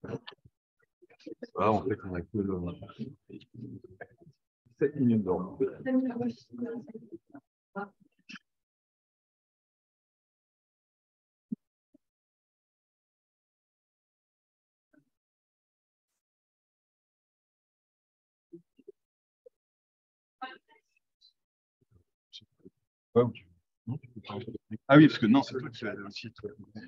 Voilà, en fait, on a que 7 minutes d'or. Ouais, non, tu peux pas. Ah oui, parce que non, c'est toi qui as aussi. Toi.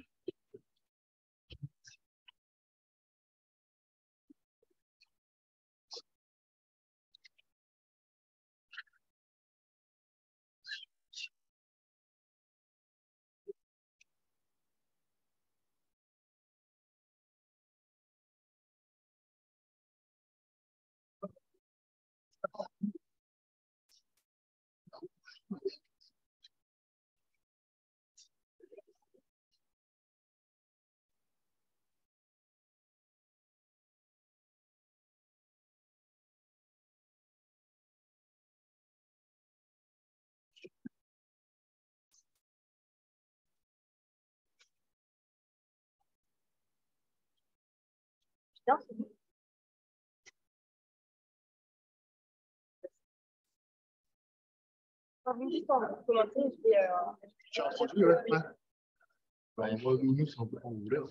Tu as introduit, ouais. Ouais. Bah, moi, nous, c'est un peu comme vous voulez.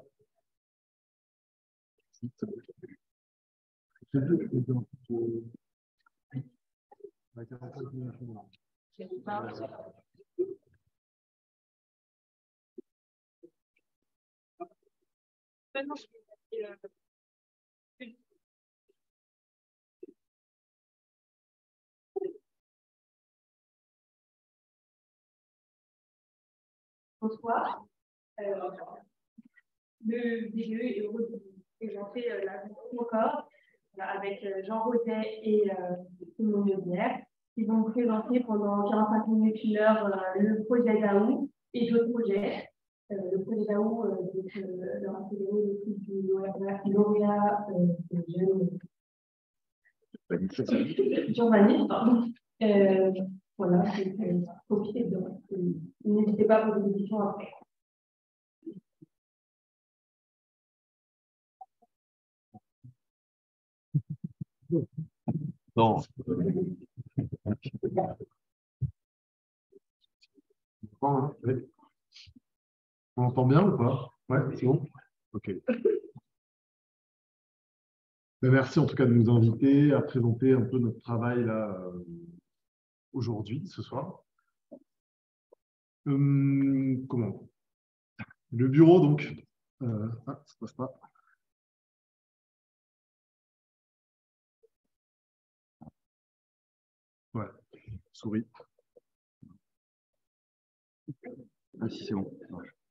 Bonsoir. Le DGE est heureux de vous présenter la vision encore avec Jean Roset et Simon Lebière, qui vont présenter pendant 45 minutes, 1 heure, le projet DAO et d'autres projets. Le projet DAO, leur a fédéré le prix du lauréat de jeune urbaniste, pardon. Voilà, profitez de. N'hésitez pas à poser des questions après. Non. On entend bien ou pas? Ouais, c'est bon? Ok. Merci en tout cas de nous inviter à présenter un peu notre travail là aujourd'hui, ce soir. Comment? Le bureau, donc. Ça passe pas. Ouais, souris. Ah si, c'est bon.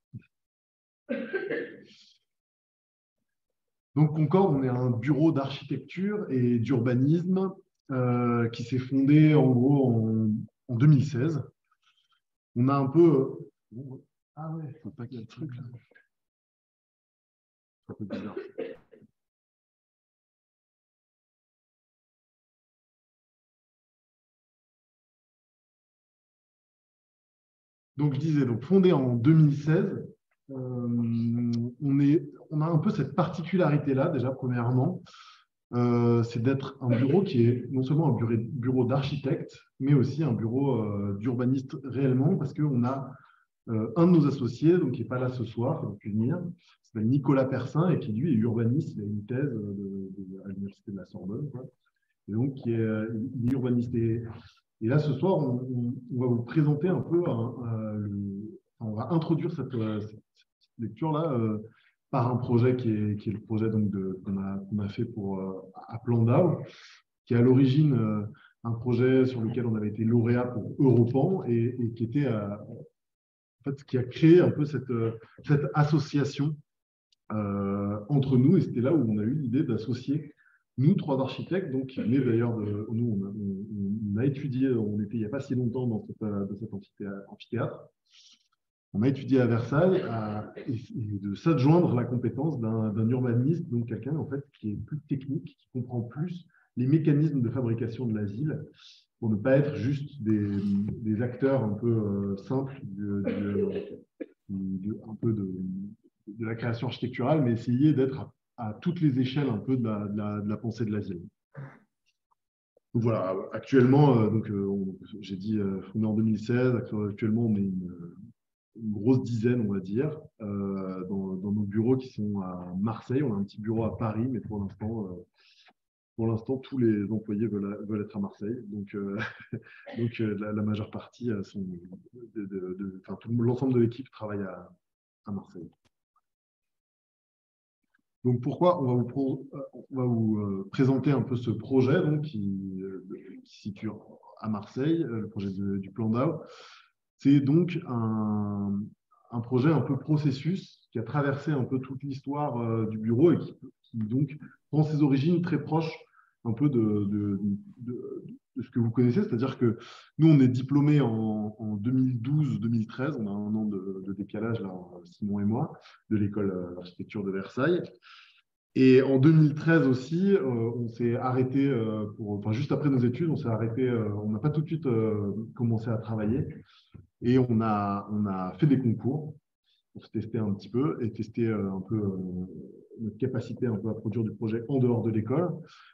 Donc Concorde, on est un bureau d'architecture et d'urbanisme qui s'est fondé en gros en 2016. On a un peu... Ah ouais, faut pas qu'il y ait le truc là. C'est un peu bizarre. Donc je disais, donc, fondé en 2016, on a un peu cette particularité-là, déjà, premièrement, c'est d'être un bureau qui est non seulement un bureau d'architecte, mais aussi un bureau d'urbaniste réellement, parce qu'on a un de nos associés, donc, qui n'est pas là ce soir, qui a pu venir, qui s'appelle Nicolas Persin, et qui, lui, est urbaniste. Il a une thèse à l'Université de la Sorbonne, quoi. Et donc, il est urbaniste. Et là, ce soir, on va vous présenter un peu, on va introduire cette lecture-là par un projet qui est le projet qu'on a fait à Plan DAO, qui est à l'origine un projet sur lequel on avait été lauréat pour Europan et qui était en fait, qui a créé un peu cette association entre nous. Et c'était là où on a eu l'idée d'associer nous, 3 architectes, donc qui venaient d'ailleurs de nous, on a étudié, on était il n'y a pas si longtemps dans cet amphithéâtre. On a étudié à Versailles et de s'adjoindre la compétence d'un urbaniste, donc quelqu'un en fait qui est plus technique, qui comprend plus les mécanismes de fabrication de la ville, pour ne pas être juste des acteurs un peu simples un peu de la création architecturale, mais essayer d'être à toutes les échelles un peu de la pensée de la ville. Donc voilà, actuellement, j'ai dit fondé en 2016, actuellement on est une grosse dizaine, on va dire, dans nos bureaux qui sont à Marseille. On a un petit bureau à Paris, mais pour l'instant, tous les employés veulent être à Marseille. Donc, la majeure partie sont l'ensemble de l'équipe travaille à Marseille. Donc, pourquoi on va vous présenter un peu ce projet donc, qui se situe à Marseille, le projet du plan DAO. C'est donc un projet un peu processus qui a traversé un peu toute l'histoire du bureau et qui donc prend ses origines très proches un peu de ce que vous connaissez. C'est-à-dire que nous, on est diplômés en 2012-2013. On a un an de décalage, là, Simon et moi, de l'école d'architecture de Versailles. Et en 2013 aussi, on s'est arrêté, juste après nos études, on s'est arrêté, on n'a pas tout de suite commencé à travailler. Et on a fait des concours pour se tester un petit peu et tester un peu notre capacité un peu à produire du projet en dehors de l'école.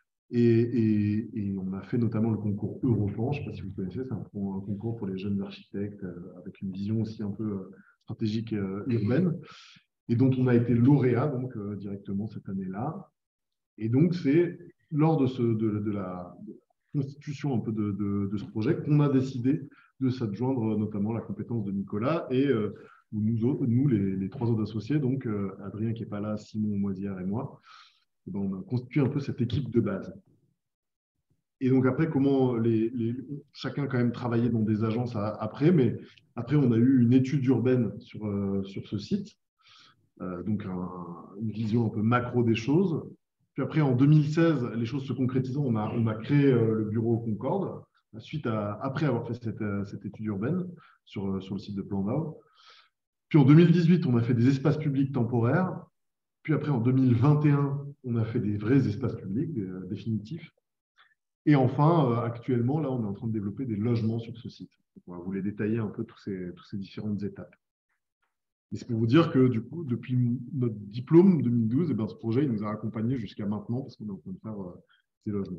Et on a fait notamment le concours Europan, je ne sais pas si vous connaissez, c'est un concours pour les jeunes architectes avec une vision aussi un peu stratégique urbaine, et dont on a été lauréat donc, directement cette année-là. Et donc, c'est lors de la constitution un peu de ce projet qu'on a décidé de s'adjoindre notamment la compétence de Nicolas et nous les trois autres associés, donc Adrien qui n'est pas là, Simon Moisière et moi, et ben, on a constitué un peu cette équipe de base. Et donc après, comment chacun a quand même travaillé dans des agences après, mais après on a eu une étude urbaine sur ce site, donc une vision un peu macro des choses. Puis après, en 2016, les choses se concrétisant, on a créé le bureau Concorde, après avoir fait cette étude urbaine sur le site de Plan DAO. Puis en 2018, on a fait des espaces publics temporaires. Puis après, en 2021, on a fait des vrais espaces publics définitifs. Et enfin, actuellement, là, on est en train de développer des logements sur ce site. Donc, on va vous les détailler un peu toutes ces différentes étapes. Et c'est pour vous dire que du coup, depuis notre diplôme 2012, ce projet il nous a accompagnés jusqu'à maintenant parce qu'on est en train de faire ces logements.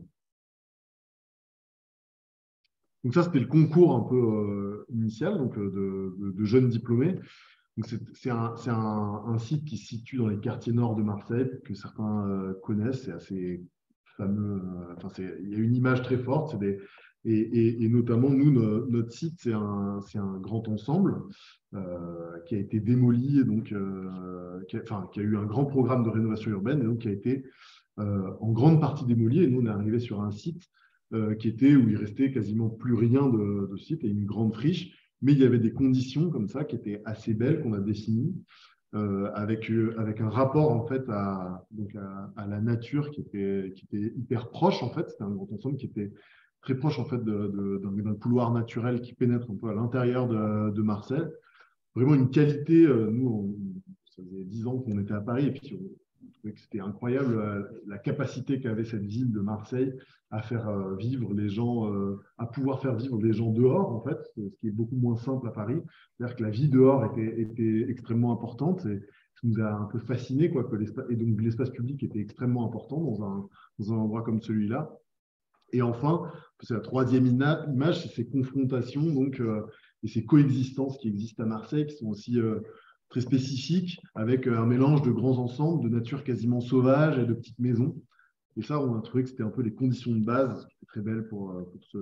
Donc ça, c'était le concours un peu initial donc, de jeunes diplômés. C'est un site qui se situe dans les quartiers nord de Marseille, que certains connaissent. C'est assez fameux. Il y a une image très forte. Et notamment, nous, notre site, c'est un grand ensemble qui a été démoli, donc, qui a eu un grand programme de rénovation urbaine, et donc qui a été en grande partie démoli. Et nous, on est arrivé sur un site où il restait quasiment plus rien de site et une grande friche. Mais il y avait des conditions comme ça qui étaient assez belles qu'on a définies avec un rapport en fait à la nature qui était hyper proche en fait. C'était un grand ensemble qui était très proche en fait d'un couloir naturel qui pénètre un peu à l'intérieur de Marseille. Vraiment une qualité. Nous, ça faisait 10 ans qu'on était à Paris et puis on trouvait que c'était incroyable la capacité qu'avait cette ville de Marseille à faire vivre les gens, à pouvoir faire vivre les gens dehors, en fait, ce qui est beaucoup moins simple à Paris. C'est-à-dire que la vie dehors était extrêmement importante et ça nous a un peu fasciné, quoi, et donc l'espace public était extrêmement important dans un endroit comme celui-là. Et enfin, c'est la troisième image, c'est ces confrontations donc, et ces coexistences qui existent à Marseille, qui sont aussi très spécifiques, avec un mélange de grands ensembles, de nature quasiment sauvage et de petites maisons. Et ça, on a trouvé que c'était un peu les conditions de base qui étaient très belles pour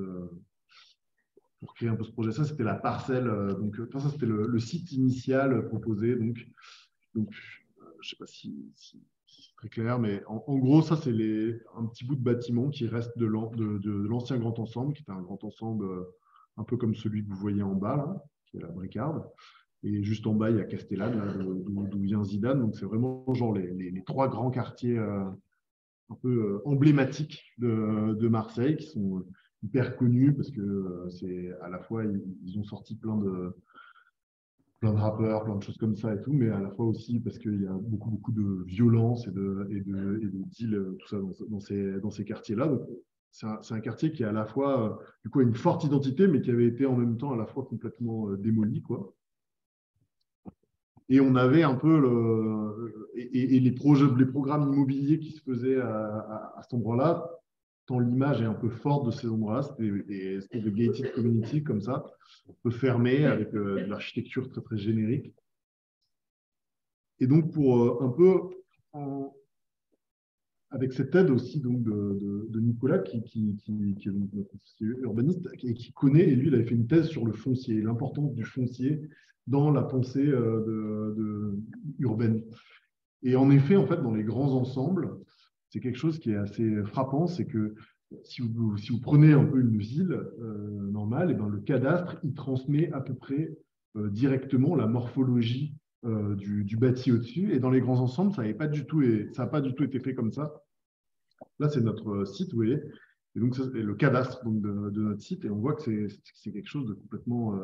créer un peu ce projet. Ça, c'était la parcelle. Ça, c'était le site initial proposé. Donc je ne sais pas si c'est très clair, mais en gros, ça, c'est un petit bout de bâtiment qui reste de l'ancien grand ensemble, qui était un grand ensemble un peu comme celui que vous voyez en bas, là, qui est la Bricarde. Et juste en bas, il y a Castellane, d'où vient Zidane. Donc, c'est vraiment genre les trois grands quartiers un peu emblématiques de Marseille, qui sont hyper connus parce que c'est à la fois, ils ont sorti plein de rappeurs, plein de choses comme ça et tout, mais à la fois aussi parce qu'il y a beaucoup de violence et de deals, tout ça dans ces quartiers-là. Donc, c'est un quartier qui a à la fois du coup, une forte identité, mais qui avait été en même temps à la fois complètement démoli, quoi. Et on avait un peu et les programmes immobiliers qui se faisaient à cet endroit-là, tant l'image est un peu forte de ces endroits-là, c'était des espèces de gated community comme ça, un peu fermés, avec de l'architecture très, très générique. Et donc, pour un peu, avec cette aide aussi donc, de Nicolas, qui est donc notre urbaniste, et qui connaît, et lui, il avait fait une thèse sur le foncier, l'importance du foncier dans la pensée urbaine. Et en effet, en fait, dans les grands ensembles, c'est quelque chose qui est assez frappant, c'est que si vous prenez un peu une ville normale, et ben, le cadastre, il transmet à peu près directement la morphologie du bâti au-dessus. Et dans les grands ensembles, ça n'a pas du tout été fait comme ça. Là, c'est notre site, vous voyez. Et donc, c'est le cadastre donc, de notre site. Et on voit que c'est quelque chose de complètement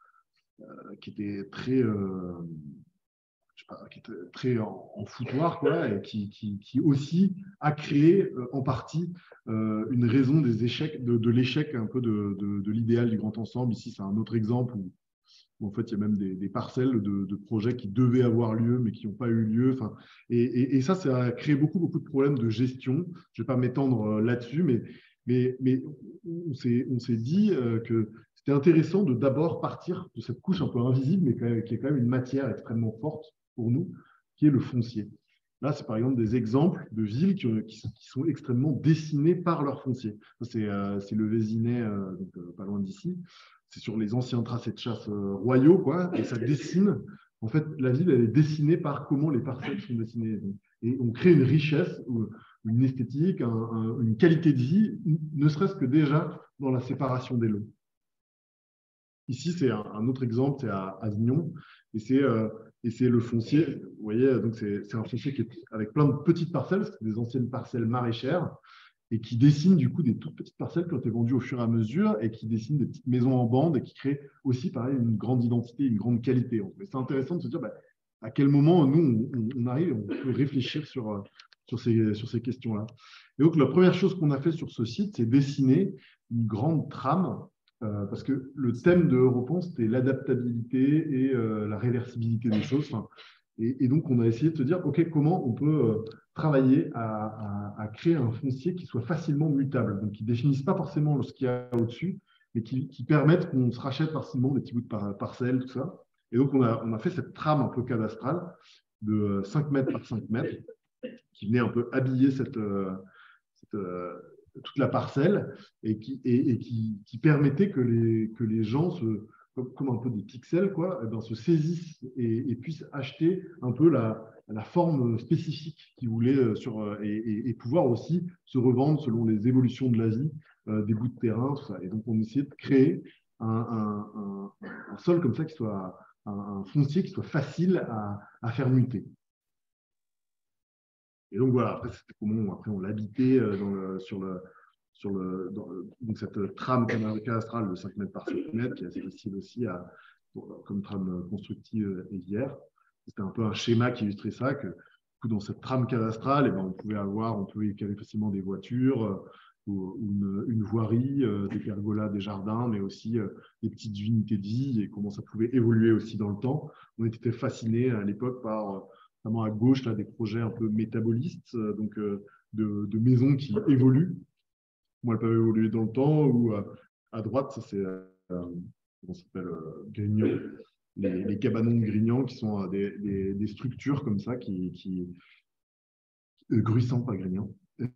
qui était très, je sais pas, qui était très en foutoir, quoi, et qui aussi a créé en partie une raison des échecs, de l'échec un peu de l'idéal du grand ensemble. Ici, c'est un autre exemple où en fait, il y a même des parcelles de projets qui devaient avoir lieu, mais qui n'ont pas eu lieu. Enfin, et ça a créé beaucoup, beaucoup de problèmes de gestion. Je ne vais pas m'étendre là-dessus, mais on s'est dit que c'était intéressant de d'abord partir de cette couche un peu invisible, mais qui est quand même une matière extrêmement forte pour nous, qui est le foncier. Là, c'est par exemple des exemples de villes qui sont extrêmement dessinées par leur foncier. C'est le Vésinet, pas loin d'ici. C'est sur les anciens tracés de chasse royaux, quoi, et ça dessine. En fait, la ville, elle est dessinée par comment les parcelles sont dessinées. Et on crée une richesse, une esthétique, une qualité de vie, ne serait-ce que déjà dans la séparation des lots. Ici, c'est un autre exemple, c'est à Avignon, et c'est le foncier. Vous voyez, donc c'est un foncier qui est avec plein de petites parcelles, c'est des anciennes parcelles maraîchères, et qui dessine du coup des toutes petites parcelles qui ont été vendues au fur et à mesure et qui dessinent des petites maisons en bande et qui créent aussi, pareil, une grande identité, une grande qualité. C'est intéressant de se dire à quel moment nous, on arrive, on peut réfléchir sur ces questions-là. Et donc, la première chose qu'on a fait sur ce site, c'est dessiner une grande trame parce que le thème de Europan, c'était l'adaptabilité et la réversibilité des choses. Enfin, et donc, on a essayé de se dire, OK, comment on peut travailler à créer un foncier qui soit facilement mutable, donc qui ne définisse pas forcément ce qu'il y a au-dessus, mais qui permette qu'on se rachète facilement des petits bouts de parcelles, tout ça. Et donc, on a fait cette trame un peu cadastrale de 5 mètres par 5 mètres qui venait un peu habiller toute la parcelle et qui permettait que les gens comme un peu des pixels, quoi, se saisissent et puissent acheter un peu la forme spécifique qu'ils voulaient et pouvoir aussi se revendre selon les évolutions de la vie, des bouts de terrain, tout ça. Et donc, on essayait de créer un sol comme ça qui soit un foncier qui soit facile à faire muter. Et donc voilà, après, c'était comment après on l'habitait donc cette trame cadastrale de 5 mètres par 5 mètres, qui est assez facile aussi comme trame constructive aiguière. C'était un peu un schéma qui illustrait ça, que dans cette trame cadastrale, eh ben, on pouvait caler facilement des voitures, ou une voirie, des pergolas, des jardins, mais aussi des petites unités de vie et comment ça pouvait évoluer aussi dans le temps. On était fascinés à l'époque par notamment à gauche, là, des projets un peu métabolistes, donc de maisons qui évoluent. Moi, elles peuvent évoluer dans le temps, ou à droite, ça c'est comment ça s'appelle, Grignan, les cabanons de Grignan, qui sont des structures comme ça, Gruissant, pas Grignan,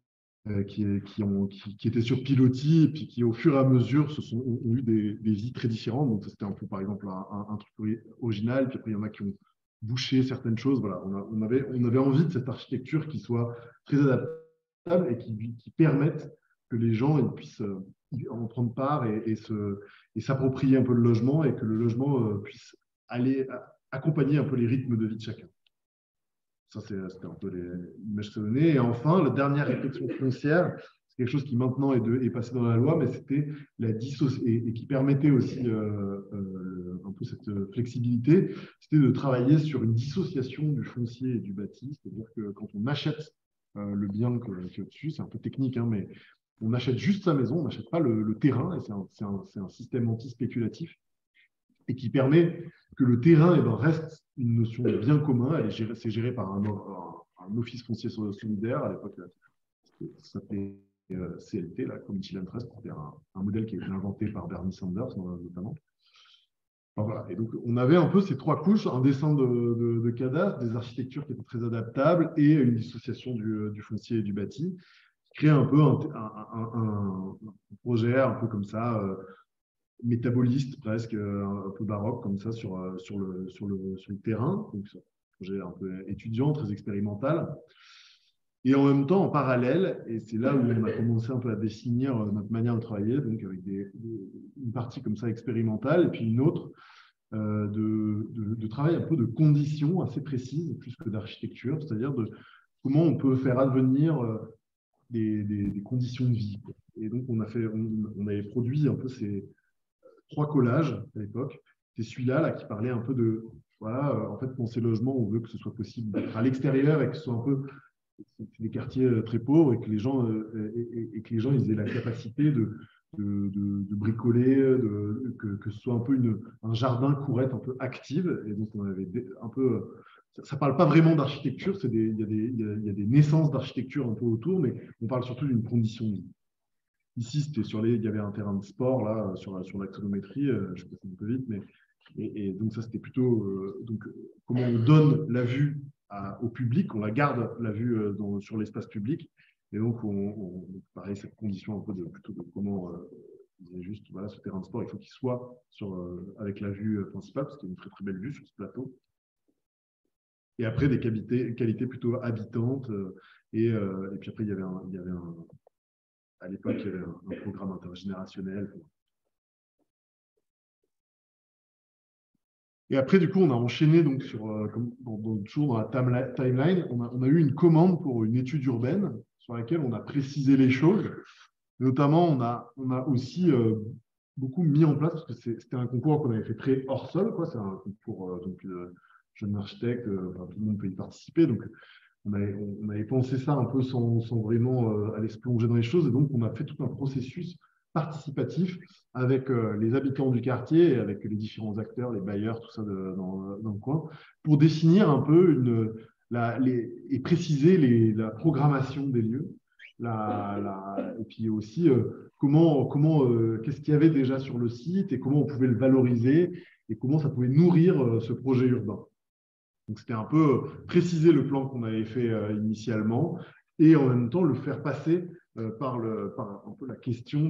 qui étaient sur pilotis, et puis qui, au fur et à mesure, ont eu des vies très différentes. Donc, c'était un peu, par exemple, un truc original, puis après, il y en a qui ont bouché certaines choses. Voilà, on avait envie de cette architecture qui soit très adaptable et qui permette que les gens ils puissent en prendre part et s'approprier un peu le logement, et que le logement puisse aller accompagner un peu les rythmes de vie de chacun. Ça, c'était un peu l'image que ça donnait. Et enfin, la dernière réflexion foncière, c'est quelque chose qui maintenant est passé dans la loi, mais c'était la dissociation, et qui permettait aussi un peu cette flexibilité, c'était de travailler sur une dissociation du foncier et du bâti. C'est-à-dire que quand on achète le bien qui est au-dessus, c'est un peu technique, hein, mais on achète juste sa maison, on n'achète pas le terrain, et c'est un système anti-spéculatif. et qui permet que le terrain reste une notion de bien commun. C'est géré par un office foncier solidaire. À l'époque, ça s'appelait CLT, la Community Land Trust, c'était un modèle qui a été inventé par Bernie Sanders notamment. Enfin, voilà. Et donc, on avait un peu ces trois couches, un dessin de cadastre, des architectures qui étaient très adaptables et une dissociation du foncier et du bâti, qui crée un peu un projet un peu comme ça, métaboliste presque, un peu baroque comme ça sur le terrain. Donc, c'est un projet un peu étudiant, très expérimental. Et en même temps, en parallèle, et c'est là où on a commencé un peu à définir notre manière de travailler, donc avec une partie comme ça expérimentale, et puis une autre de travail un peu de conditions assez précises, plus que d'architecture, c'est-à-dire de comment on peut faire advenir des conditions de vie. Et donc, on avait produit un peu ces trois collages à l'époque. C'est celui-là là, qui parlait un peu de, voilà, en fait, pour ces logements, on veut que ce soit possible d'être à l'extérieur et que ce soit un peu des quartiers très pauvres et que les gens, ils aient la capacité de bricoler, que ce soit un peu un jardin courette un peu active. Et donc, on avait un peu. Ça ne parle pas vraiment d'architecture, il y a des naissances d'architecture un peu autour, mais on parle surtout d'une condition de vie. Ici, il y avait un terrain de sport là, sur l'axonométrie, je passe un peu vite, mais et donc ça c'était plutôt comment on donne la vue au public, on la garde la vue sur l'espace public, et donc pareil cette condition un peu plutôt de comment disait juste voilà ce terrain de sport il faut qu'il soit avec la vue principale parce qu'il y a une très très belle vue sur ce plateau. Et après des qualités plutôt habitantes et puis après il y avait à l'époque, il y avait un programme intergénérationnel. Et après, du coup, on a enchaîné donc toujours dans la timeline. On a eu une commande pour une étude urbaine sur laquelle on a précisé les choses. Notamment, on a aussi beaucoup mis en place, parce que c'était un concours qu'on avait fait très hors sol, quoi. C'est un concours jeune architecte, tout le monde peut y participer. Donc, on avait pensé ça un peu sans vraiment aller se plonger dans les choses. Et donc, on a fait tout un processus participatif avec les habitants du quartier et avec les différents acteurs, les bailleurs, tout ça dans le coin, pour définir un peu et préciser la programmation des lieux. Et puis aussi, qu'est-ce qu'il y avait déjà sur le site et comment on pouvait le valoriser et comment ça pouvait nourrir ce projet urbain. Donc, c'était un peu préciser le plan qu'on avait fait initialement et en même temps le faire passer par un peu la question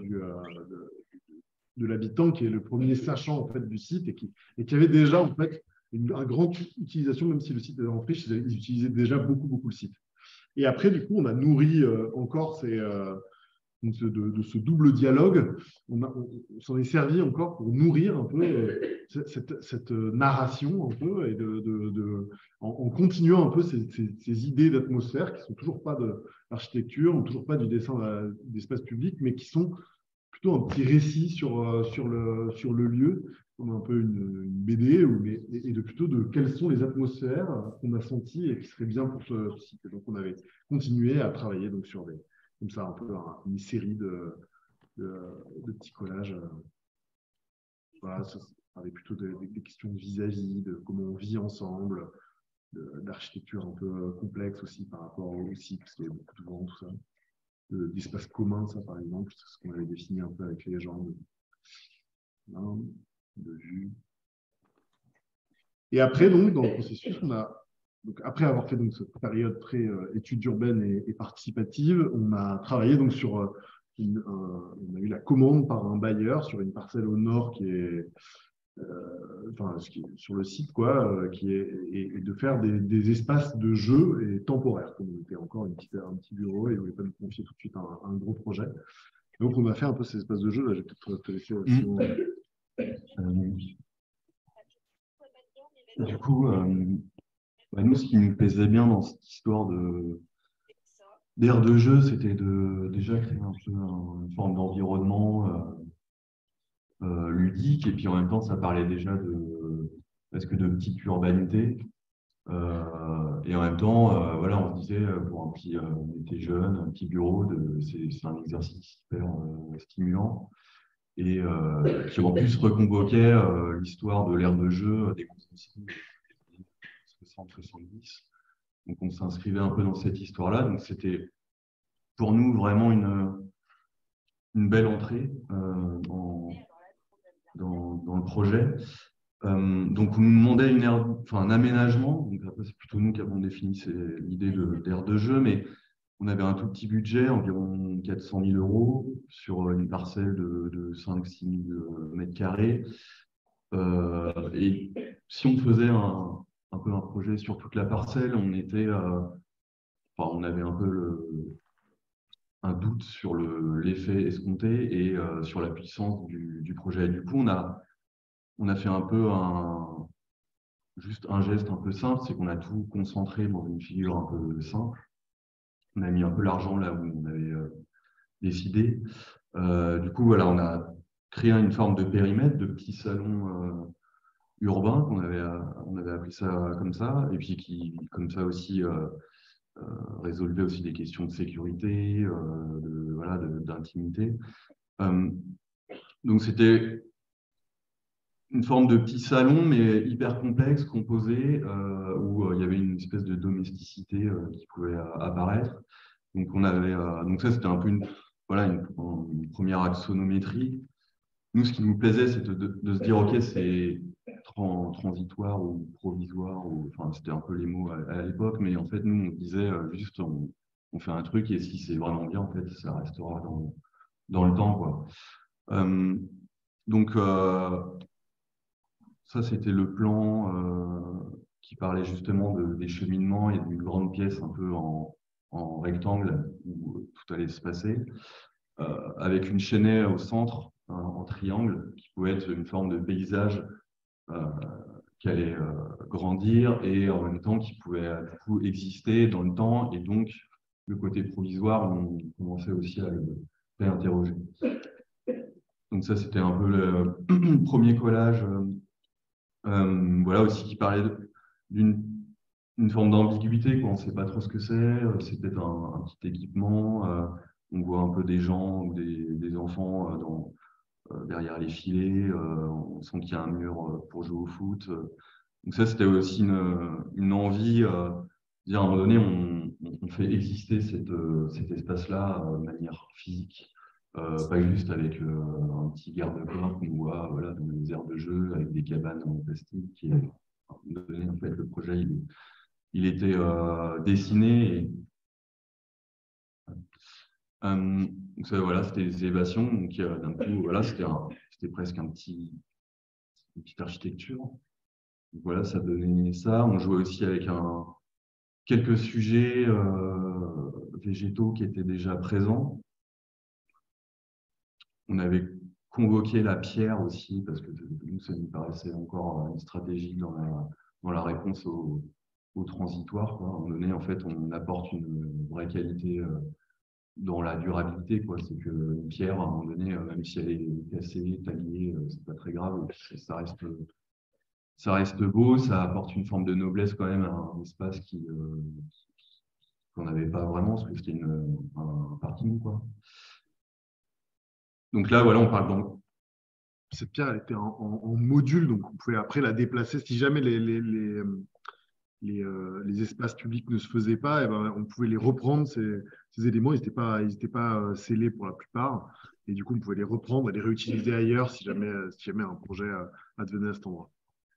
de l'habitant qui est le premier sachant en fait, du site et qui avait déjà en fait une grande utilisation, même si le site était en friche, ils utilisaient déjà beaucoup le site. Et après, du coup, on a nourri encore de ce double dialogue, on s'en est servi encore pour nourrir un peu cette narration un peu et en continuant un peu ces idées d'atmosphère qui ne sont toujours pas de l'architecture, toujours pas du dessin d'espace public, mais qui sont plutôt un petit récit sur le lieu, comme un peu une BD, et plutôt de quelles sont les atmosphères qu'on a senties et qui seraient bien pour ce site. Et donc, on avait continué à travailler donc, sur comme ça, un peu une série de petits collages. Voilà, ça avait plutôt des questions de vis-à-vis, de comment on vit ensemble, d'architecture un peu complexe aussi par rapport au site, parce qu'il y a beaucoup de vent, tout ça. D'espace commun, ça par exemple, c'est ce qu'on avait défini un peu avec les gens de vue. Et après, donc, dans le processus, donc, après avoir fait donc, cette période très étude urbaine et participative, on a travaillé donc, on a eu la commande par un bailleur sur une parcelle au nord qui est sur le site, quoi, et de faire des espaces de jeu et temporaires. Comme on était encore un petit bureau et on ne voulait pas nous confier tout de suite un gros projet. Donc, on a fait un peu ces espaces de jeu. Là, je vais peut-être te laisser aussi. Du coup, nous, ce qui nous plaisait bien dans cette histoire d'aire de jeu, c'était de déjà créer un peu une forme d'environnement ludique, et puis en même temps, ça parlait déjà presque de petite urbanité. Et en même temps, voilà, on se disait, on était jeune, un petit bureau, c'est un exercice hyper stimulant. et qui en plus reconvoquait l'histoire de l'ère de jeu des conventions des 60-70. Donc on s'inscrivait un peu dans cette histoire-là. Donc c'était pour nous vraiment une belle entrée dans le projet. Donc on nous demandait un aménagement. Donc après c'est plutôt nous qui avons défini l'idée d'aire de jeu, mais on avait un tout petit budget, environ 400 000 euros, sur une parcelle de 5-6 000 mètres carrés. Et si on faisait un peu un projet sur toute la parcelle, on avait un peu un doute sur l'effet escompté et sur la puissance du projet. Et du coup, on a fait un peu juste un geste un peu simple, c'est qu'on a tout concentré dans une figure un peu simple. On a mis un peu l'argent là où on avait décidé. Du coup, voilà, on a créé une forme de périmètre, de petits salons urbains, on avait appelé ça comme ça, et puis qui, comme ça aussi, résolvait aussi des questions de sécurité, d'intimité. Donc, c'était une forme de petit salon, mais hyper complexe, composé, où il y avait une espèce de domesticité qui pouvait apparaître. Donc, donc ça, c'était un peu une première axonométrie. Nous, ce qui nous plaisait, c'était de se dire, OK, c'est transitoire ou provisoire, enfin, c'était un peu les mots à l'époque, mais en fait, nous, on disait juste, on fait un truc, et si c'est vraiment bien, en fait, ça restera dans le temps, quoi. Donc, ça, c'était le plan qui parlait justement des cheminements et d'une grande pièce un peu en rectangle où tout allait se passer, avec une chaînée au centre, en triangle, qui pouvait être une forme de paysage qui allait grandir et en même temps qui pouvait du coup exister dans le temps. Et donc, le côté provisoire, on commençait aussi à le réinterroger. Donc ça, c'était un peu le premier collage. Voilà aussi qui parlait d'une forme d'ambiguïté, on ne sait pas trop ce que c'est peut-être un petit équipement, on voit un peu des gens ou des enfants derrière les filets, on sent qu'il y a un mur pour jouer au foot. Donc ça, c'était aussi une envie, de dire à un moment donné, on fait exister cet espace-là de manière physique. Pas juste avec un petit garde-corps qu'on voit voilà, dans les aires de jeu avec des cabanes en plastique. Et, à un moment donné, en fait, le projet, il était dessiné. Et, donc ça, voilà, c'était des élévations. Donc d'un coup, voilà, c'était presque une petite architecture. Donc, voilà, ça donnait ça. On jouait aussi avec quelques sujets végétaux qui étaient déjà présents. On avait convoqué la pierre aussi, parce que nous, ça nous paraissait encore une stratégie dans la réponse au transitoire, quoi. À un moment donné, en fait, on apporte une vraie qualité dans la durabilité, quoi. C'est qu'une pierre, à un moment donné, même si elle est cassée, taillée, c'est pas très grave, ça reste beau, ça apporte une forme de noblesse quand même à un espace qu'on n'avait pas vraiment, parce que c'était un parking, quoi. Donc là, voilà, on parle donc. Cette pierre, elle était en module, donc on pouvait après la déplacer. Si jamais les espaces publics ne se faisaient pas, et ben, on pouvait les reprendre, ces éléments. Ils n'étaient pas scellés pour la plupart. Et du coup, on pouvait les reprendre et les réutiliser ailleurs si jamais un projet advenait à cet endroit.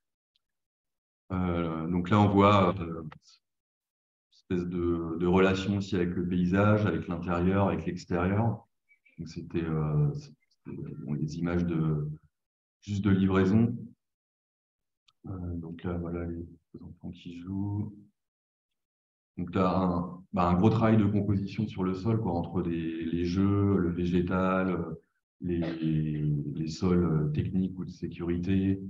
Donc là, on voit une espèce de relation aussi avec le paysage, avec l'intérieur, avec l'extérieur. Donc c'était des images juste de livraison. Donc là, voilà les enfants qui jouent. Donc là, un gros travail de composition sur le sol, quoi, entre les jeux, le végétal, les sols techniques ou de sécurité.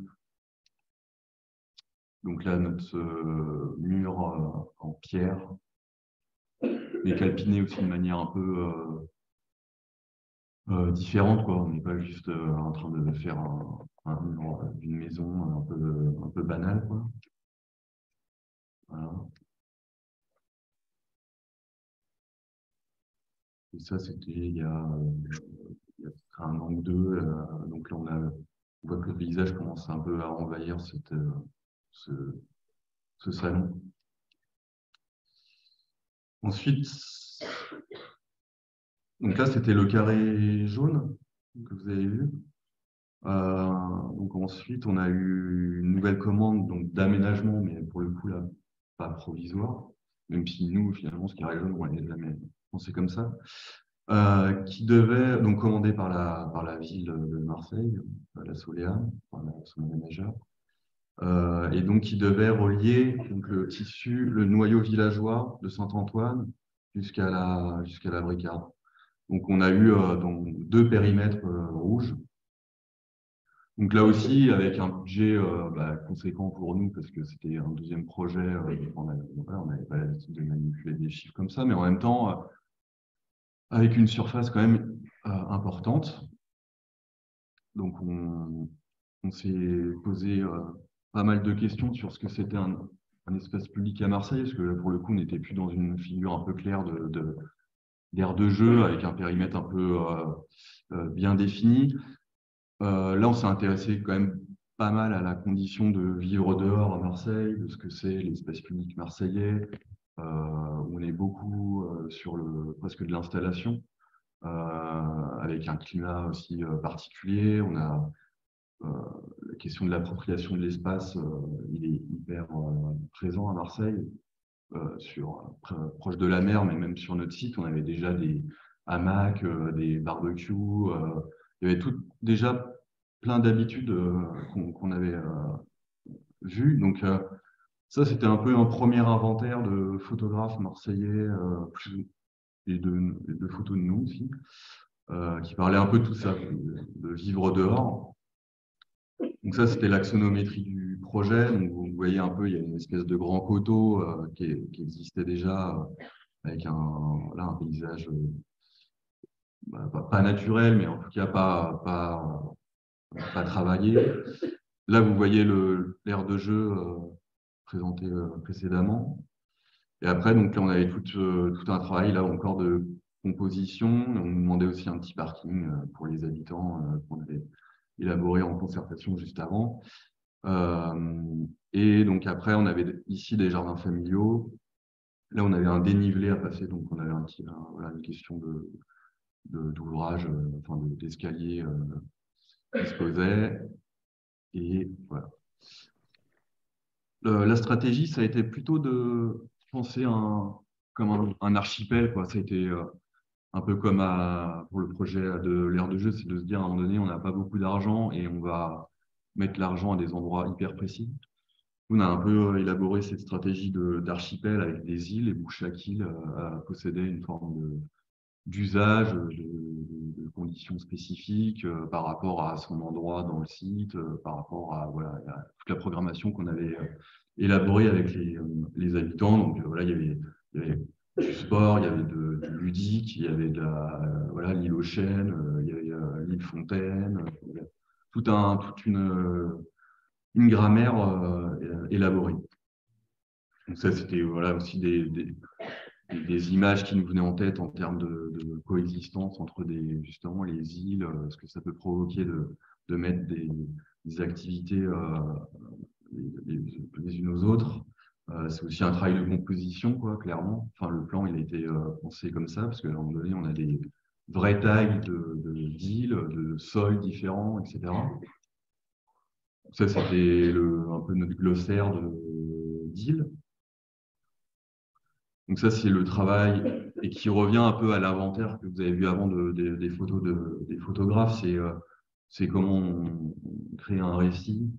Donc là, notre mur en pierre, mais calpiné aussi de manière un peu différente, quoi. On n'est pas juste en train de faire un mur d'une maison un peu banale, quoi. Voilà. Et ça, c'était il y a il y a un an ou deux. Donc là, on voit que le paysage commence un peu à envahir ce salon. Ensuite, donc là, c'était le carré jaune que vous avez vu. Donc ensuite, on a eu une nouvelle commande d'aménagement, mais pour le coup, là, pas provisoire, même si nous, finalement, ce carré jaune, on n'avait jamais pensé comme ça, qui devait, donc commandé par la ville de Marseille, la Soléa, son aménageur, et donc qui devait relier donc, le noyau villageois de Saint-Antoine jusqu'à la Bricarde. Donc on a eu donc, 2 périmètres rouges. Donc là aussi, avec un budget conséquent pour nous, parce que c'était un deuxième projet, on n'avait pas l'habitude de manipuler des chiffres comme ça, mais en même temps, avec une surface quand même importante. Donc on s'est posé pas mal de questions sur ce que c'était un espace public à Marseille, parce que pour le coup, on n'était plus dans une figure un peu claire d'aire de jeu, avec un périmètre un peu bien défini. Là, on s'est intéressé quand même pas mal à la condition de vivre dehors à Marseille, de ce que c'est l'espace public marseillais. On est beaucoup sur presque de l'installation, avec un climat aussi particulier. On a la question de l'appropriation de l'espace, il est hyper présent à Marseille, proche de la mer, mais même sur notre site, on avait déjà des hamacs, des barbecues. Il y avait déjà plein d'habitudes qu'on avait vues. Donc, ça, c'était un peu un premier inventaire de photographes marseillais et de photos de nous aussi, qui parlaient un peu de tout ça, de vivre dehors. Donc ça, c'était l'axonométrie du projet. Donc vous voyez un peu, il y a une espèce de grand coteau qui existait déjà, avec un paysage pas naturel, mais en tout cas pas travaillé. Là, vous voyez l'aire de jeu présenté précédemment. Et après, donc, là, on avait tout un travail là encore de composition. On nous demandait aussi un petit parking pour les habitants qu'on avait élaboré en concertation juste avant. Et donc après, on avait ici des jardins familiaux. Là, on avait un dénivelé à passer, donc on avait une question d'ouvrage, d'escalier qui se posait. Et voilà. La stratégie, ça a été plutôt de penser comme un archipel, quoi. Ça a été un peu comme pour le projet de l'aire de jeu, c'est de se dire à un moment donné, on n'a pas beaucoup d'argent et on va mettre l'argent à des endroits hyper précis. On a un peu élaboré cette stratégie d'archipel avec des îles, et où chaque île possédait une forme d'usage, de conditions spécifiques par rapport à son endroit dans le site, par rapport à toute la programmation qu'on avait élaborée avec les habitants. Donc voilà, il y avait du sport, il y avait du ludique, il y avait l'île aux chênes, il y avait l'île Fontaine, toute une grammaire élaborée. Donc ça, c'était aussi des images qui nous venaient en tête en termes de coexistence entre justement les îles, ce que ça peut provoquer de mettre des activités les unes aux autres. C'est aussi un travail de composition, quoi, clairement. Enfin, le plan, il a été pensé comme ça, parce qu'à un moment donné, on a des vraies tailles d'îles, de sols différents, etc. Ça, c'était un peu notre glossaire d'îles. Donc ça, c'est le travail et qui revient un peu à l'inventaire que vous avez vu avant des photos des photographes. C'est comment on crée un récit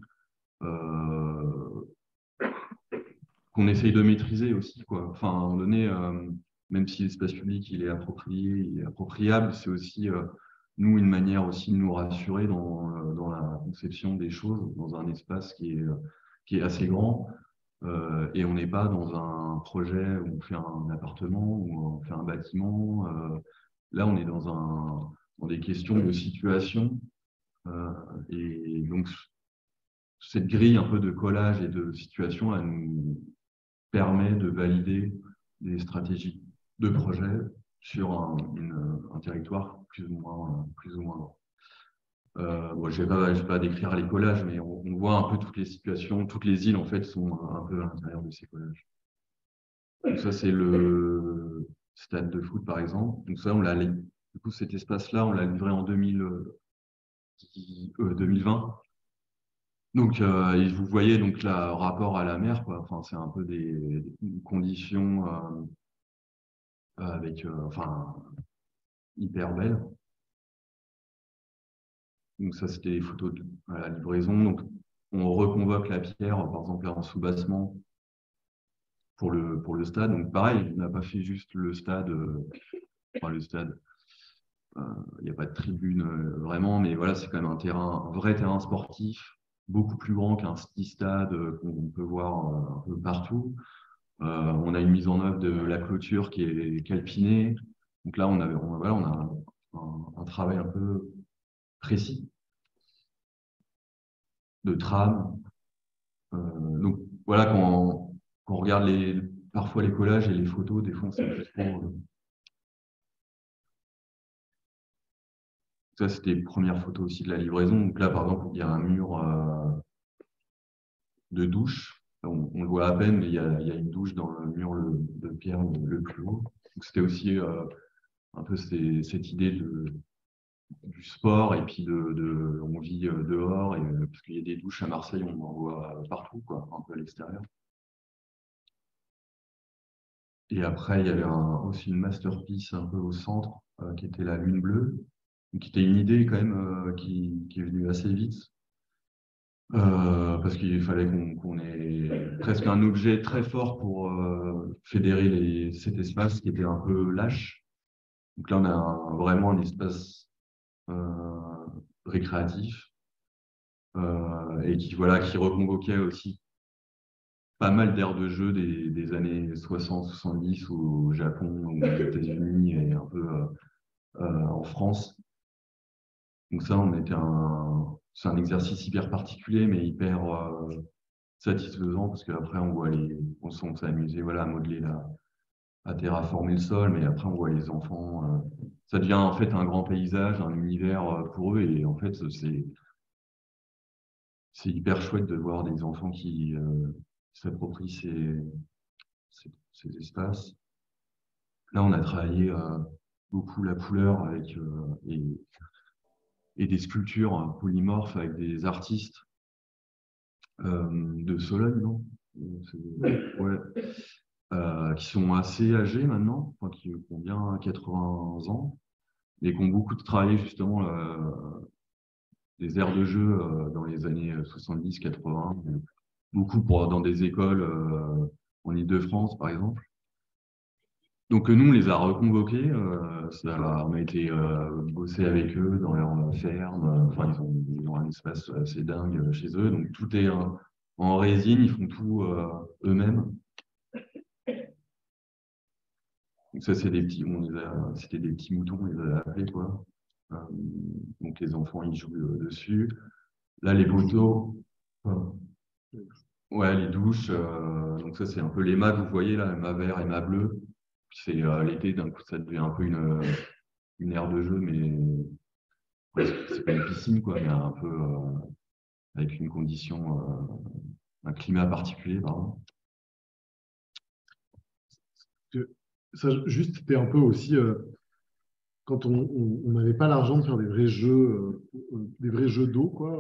qu'on essaye de maîtriser aussi, quoi. Enfin, à un moment donné, même si l'espace public il est approprié, il est appropriable, c'est aussi nous une manière aussi de nous rassurer dans la conception des choses, dans un espace qui est assez grand. Et on n'est pas dans un projet où on fait un appartement, où on fait un bâtiment. Là, on est dans des questions de situation. Et donc, cette grille un peu de collage et de situation, elle nous permet de valider des stratégies de projet sur un territoire plus ou moins grand. Bon, je vais pas décrire les collages, mais on voit un peu toutes les situations, toutes les îles en fait sont un peu à l'intérieur de ces collages. Donc ça, c'est le stade de foot, par exemple. Donc ça, du coup, cet espace-là, on l'a livré en 2020. Donc, et vous voyez donc le rapport à la mer, quoi. Enfin, c'est un peu des conditions enfin, hyper belles. Donc ça, c'était les photos à la livraison. Donc, on reconvoque la pierre, par exemple, là, en soubassement pour le stade. Donc, pareil, on n'a pas fait juste le stade. Enfin, le stade, il n'y a pas de tribune vraiment, mais voilà, c'est quand même un vrai terrain sportif, beaucoup plus grand qu'un ski stade qu'on peut voir un peu partout. On a une mise en œuvre de la clôture qui est calpinée. Donc là, voilà, on a un travail un peu précis de trame. Donc voilà, quand on regarde parfois les collages et les photos, des fois, on sait plus trop. Ça, c'était les premières photos aussi de la livraison. Donc là, par exemple, il y a un mur de douche. On le voit à peine, mais il y a une douche dans le mur de pierre le plus haut. Donc c'était aussi un peu cette idée du sport et puis on vit dehors parce qu'il y a des douches à Marseille, on en voit partout, quoi, un peu à l'extérieur. Et après, il y avait aussi une masterpiece un peu au centre qui était la Lune bleue, qui était une idée quand même qui est venue assez vite. Parce qu'il fallait qu'on ait presque un objet très fort pour fédérer cet espace qui était un peu lâche. Donc là, on a vraiment un espace récréatif et qui reconvoquait aussi pas mal d'aires de jeu des années 60-70 au Japon, aux États-Unis et un peu en France. Donc ça, c'est un exercice hyper particulier, mais hyper satisfaisant parce qu'après, on s'est amusé voilà, à modeler à terraformer le sol, mais après, on voit les enfants. Ça devient en fait un grand paysage, un univers pour eux, et en fait, c'est hyper chouette de voir des enfants qui s'approprient ces espaces. Là, on a travaillé beaucoup la couleur et des sculptures polymorphes avec des artistes de Sologne, non? Ouais. Qui sont assez âgés maintenant, enfin, qui ont bien 80 ans, et qui ont beaucoup travaillé justement des aires de jeu dans les années 70-80, beaucoup dans des écoles en Île-de-France, par exemple. Donc nous, on les a reconvoqués, on a été bosser avec eux dans leur ferme, enfin ils ont un espace assez dingue chez eux, donc tout est en résine, ils font tout eux-mêmes. Donc ça, c'était des petits moutons, on les a appelés, quoi. Donc les enfants, ils jouent dessus. Là, les poteaux, ouais, les douches, donc ça, c'est un peu les mâts que vous voyez là, mât vert et mât bleu. C'est l'été, d'un coup, ça devient un peu une aire de jeu, mais c'est pas une piscine, quoi, mais un peu avec une condition, un climat particulier, pardon. Ça, juste, c'était un peu aussi quand on n'avait pas l'argent de faire des vrais jeux d'eau, quoi,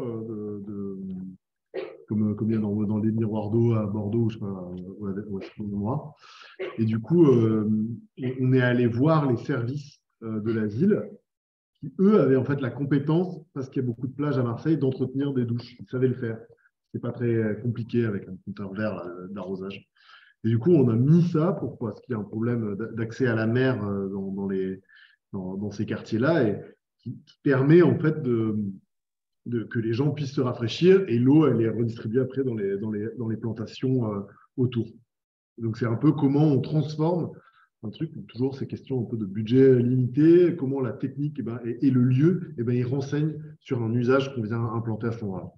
comme il y a dans les miroirs d'eau à Bordeaux, je sais pas, moi. Et du coup, on est allé voir les services de la ville qui, eux, avaient en fait la compétence, parce qu'il y a beaucoup de plages à Marseille, d'entretenir des douches. Ils savaient le faire. C'est pas très compliqué avec un compteur vert d'arrosage. Et du coup, on a mis ça parce qu'il y a un problème d'accès à la mer dans ces quartiers-là et qui permet en fait que les gens puissent se rafraîchir et l'eau, elle est redistribuée après dans les plantations autour. Donc, c'est un peu comment on transforme un truc, toujours ces questions un peu de budget limité, comment la technique et le lieu, ils renseignent sur un usage qu'on vient implanter à ce moment-là.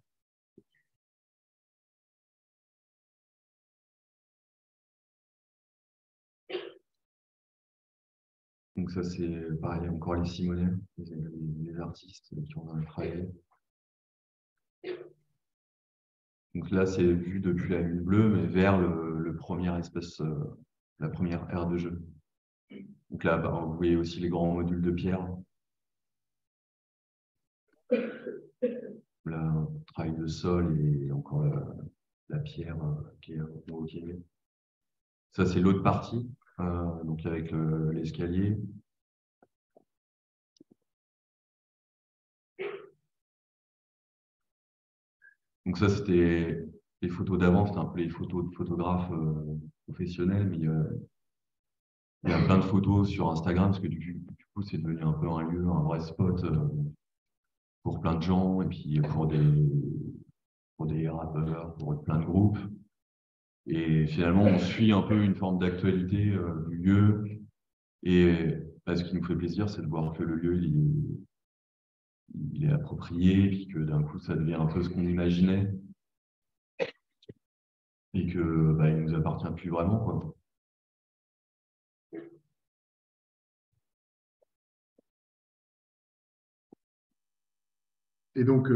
Donc ça, c'est pareil, encore les Simonais, les artistes qui ont travaillé. Donc là, c'est vu depuis la lune bleue, mais vers le premier espace, la première aire de jeu. Donc là, vous voyez aussi les grands modules de pierre. Là, un travail de sol et encore la pierre qui est convoquée. Ça, c'est l'autre partie, donc avec l'escalier. Donc ça, c'était les photos d'avant, c'était un peu les photos de photographes professionnels, mais il y a plein de photos sur Instagram, parce que du coup, c'est devenu un peu un lieu, un vrai spot pour plein de gens, et puis pour des rappeurs, pour plein de groupes. Et finalement, on suit un peu une forme d'actualité du lieu. Et ce qui nous fait plaisir, c'est de voir que le lieu, il est approprié, puis que d'un coup, ça devient un peu ce qu'on imaginait. Et que il nous appartient plus vraiment, quoi. Et donc,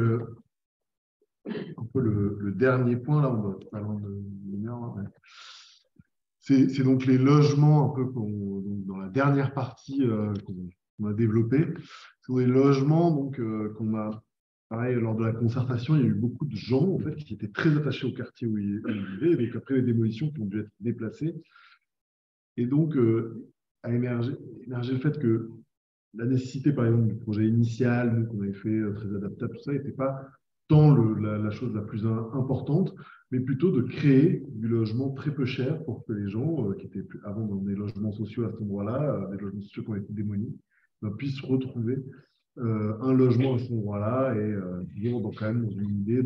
un peu le dernier point, là, on doit pas loin de 1 heure. Hein, ouais. C'est donc les logements, un peu dans la dernière partie qu'on a développée. Ce sont des logements donc, qu'on a, pareil, lors de la concertation, il y a eu beaucoup de gens en fait, qui étaient très attachés au quartier où ils vivaient, et donc après les démolitions qui ont dû être déplacées. Et donc, a émergé le fait que la nécessité, par exemple, du projet initial, nous, qu'on avait fait très adaptable, tout ça, n'était pas tant la chose la plus importante, mais plutôt de créer du logement très peu cher pour que les gens qui étaient avant dans des logements sociaux à cet endroit-là, des logements sociaux qui ont été démolis, puissent retrouver un logement à cet endroit-là et vivre quand même dans une idée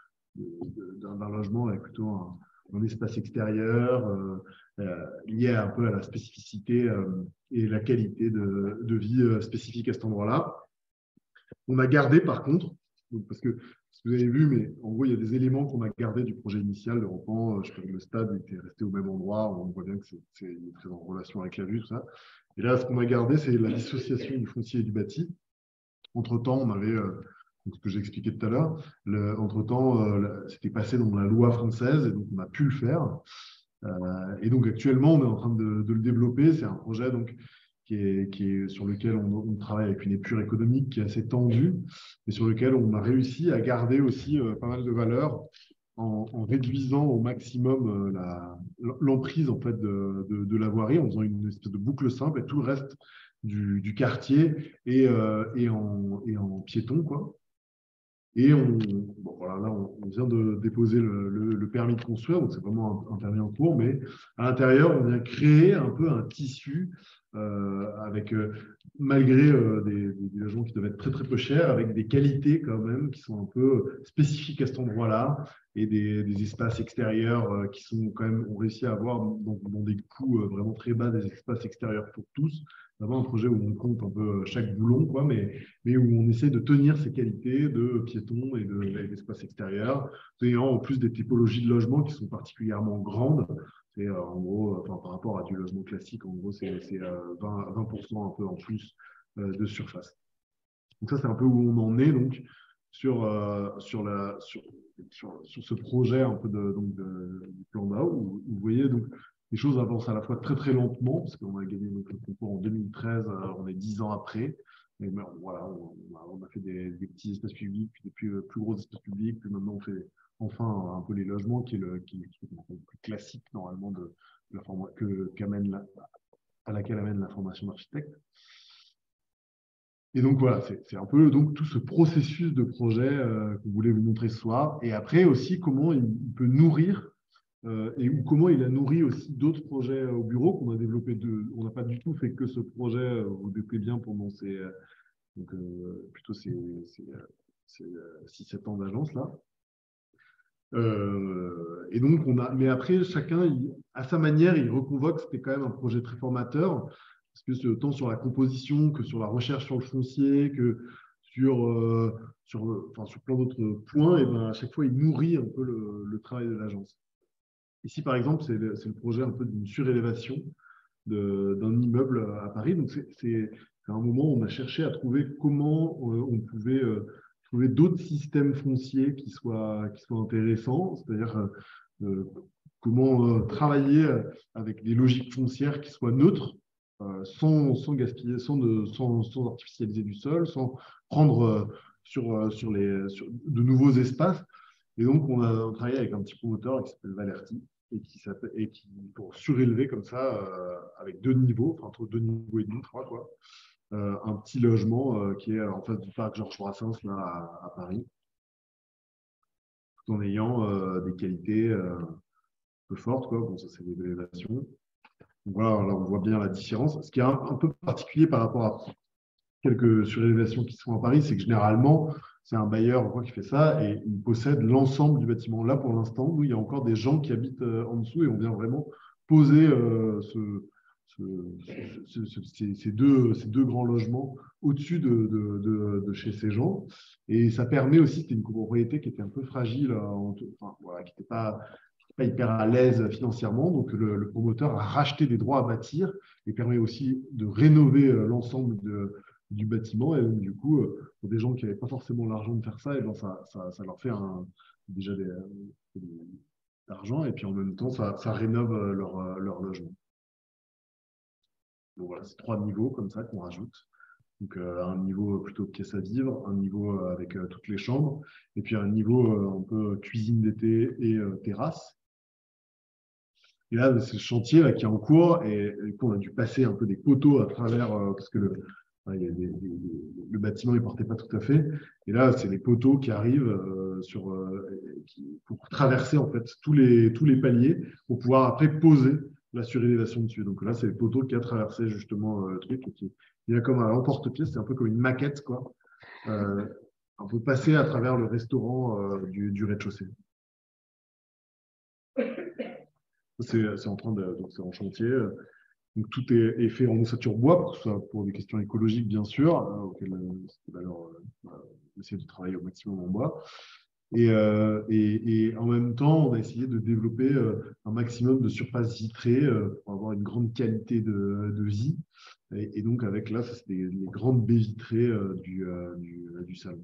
d'un logement avec plutôt un espace extérieur lié un peu à la spécificité et la qualité de vie spécifique à cet endroit-là. On a gardé par contre, donc, parce que vous avez vu, mais en gros, il y a des éléments qu'on a gardés du projet initial de Rampan. Je crois que le stade était resté au même endroit. On voit bien que c'est très en relation avec la vue, tout ça. Et là, ce qu'on a gardé, c'est la dissociation du foncier et du bâti. Entre-temps, on avait, ce que j'ai expliqué tout à l'heure, entre-temps, c'était passé dans la loi française, et donc on a pu le faire. Et donc actuellement, on est en train de le développer. C'est un projet donc, qui est sur lequel on travaille avec une épure économique qui est assez tendue, mais sur lequel on a réussi à garder aussi pas mal de valeur en réduisant au maximum l'emprise en fait, de la voirie, en faisant une espèce de boucle simple et tout le reste du quartier et en piéton, quoi. Et voilà, là, on vient de déposer le permis de construire, donc c'est vraiment un permis en cours, mais à l'intérieur, on vient créer un peu un tissu avec, malgré des logements qui doivent être très très peu chers, avec des qualités quand même qui sont un peu spécifiques à cet endroit-là et des espaces extérieurs qui sont quand même, on réussit à avoir dans des coûts vraiment très bas, des espaces extérieurs pour tous. C'est vraiment un projet où on compte un peu chaque boulon, quoi, mais où on essaie de tenir ces qualités de piétons et d'espace extérieur, ayant en plus des typologies de logements qui sont particulièrement grandes. C'est en gros, par rapport à du logement classique, en gros, c'est 20% un peu en plus de surface. Donc ça, c'est un peu où on en est donc sur ce projet un peu du plan DAO, où vous voyez donc les choses avancent à la fois très très lentement, parce qu'on a gagné notre concours en 2013, on est 10 ans après. Mais voilà, on a fait des petits espaces publics, puis des plus gros espaces publics, puis maintenant on fait enfin un peu les logements, qui est le plus classique normalement à laquelle amène la formation d'architecte. Et donc voilà, c'est un peu donc, tout ce processus de projet que vous voulez vous montrer ce soir. Et après aussi, comment il peut nourrir ou comment il a nourri aussi d'autres projets au bureau qu'on a développé. On n'a pas du tout fait que ce projet, vous déplait bien pendant plutôt ces 6-7 ans d'agence là. Et donc, mais après, chacun, à sa manière, il reconvoque. C'était quand même un projet très formateur, parce que tant sur la composition que sur la recherche sur le foncier, que sur plein d'autres points, et ben, à chaque fois, il nourrit un peu le travail de l'agence. Ici, par exemple, c'est le projet un peu d'une surélévation d'un immeuble à Paris. Donc, c'est à un moment où on a cherché à trouver comment on pouvait trouver d'autres systèmes fonciers qui soient intéressants, c'est-à-dire comment travailler avec des logiques foncières qui soient neutres, sans gaspiller, sans artificialiser du sol, sans prendre sur de nouveaux espaces. Et donc, on travaillé avec un petit promoteur qui s'appelle Valerti et qui pour surélever comme ça, avec 2 niveaux, enfin entre 2,5 niveaux, 3, quoi, un petit logement qui est en face du parc Georges Brassens là, à Paris, tout en ayant des qualités un peu fortes, quoi. Bon, ça, c'est des élévations. Donc, voilà, là, on voit bien la différence. Ce qui est un peu particulier par rapport à quelques surélévations qui sont à Paris, c'est que généralement, c'est un bailleur qui fait ça et il possède l'ensemble du bâtiment. Là, pour l'instant, nous, il y a encore des gens qui habitent en dessous et on vient vraiment poser ces deux grands logements au-dessus de chez ces gens. Et ça permet aussi, c'était une copropriété qui était un peu fragile, enfin, voilà, qui n'était pas hyper à l'aise financièrement. Donc, le promoteur a racheté des droits à bâtir et permet aussi de rénover l'ensemble du bâtiment. Et donc, du coup, pour des gens qui n'avaient pas forcément l'argent de faire ça, et ben ça leur fait déjà d'argent. Et puis, en même temps, ça rénove leur logement. Donc, voilà, c'est 3 niveaux comme ça qu'on rajoute. Donc, un niveau plutôt pièce à vivre, un niveau avec toutes les chambres, et puis un niveau un peu cuisine d'été et terrasse. Et là, c'est le chantier là, qui est en cours et on a dû passer un peu des poteaux à travers parce que le bâtiment ne portait pas tout à fait. Et là, c'est les poteaux qui arrivent pour traverser en fait tous les paliers pour pouvoir après poser la surélévation dessus. Donc là, c'est les poteaux qui a traversé justement le truc. Il y a comme un emporte-pièce, c'est un peu comme une maquette, quoi. On peut passer à travers le restaurant du rez-de-chaussée. C'est en chantier. Donc tout est fait en ossature bois, pour des questions écologiques, bien sûr, auxquelles c'était valeur essayer de travailler au maximum en bois. Et en même temps, on a essayé de développer un maximum de surface vitrée pour avoir une grande qualité de vie. Et donc, avec là, ça, c'est les grandes baies vitrées du salon.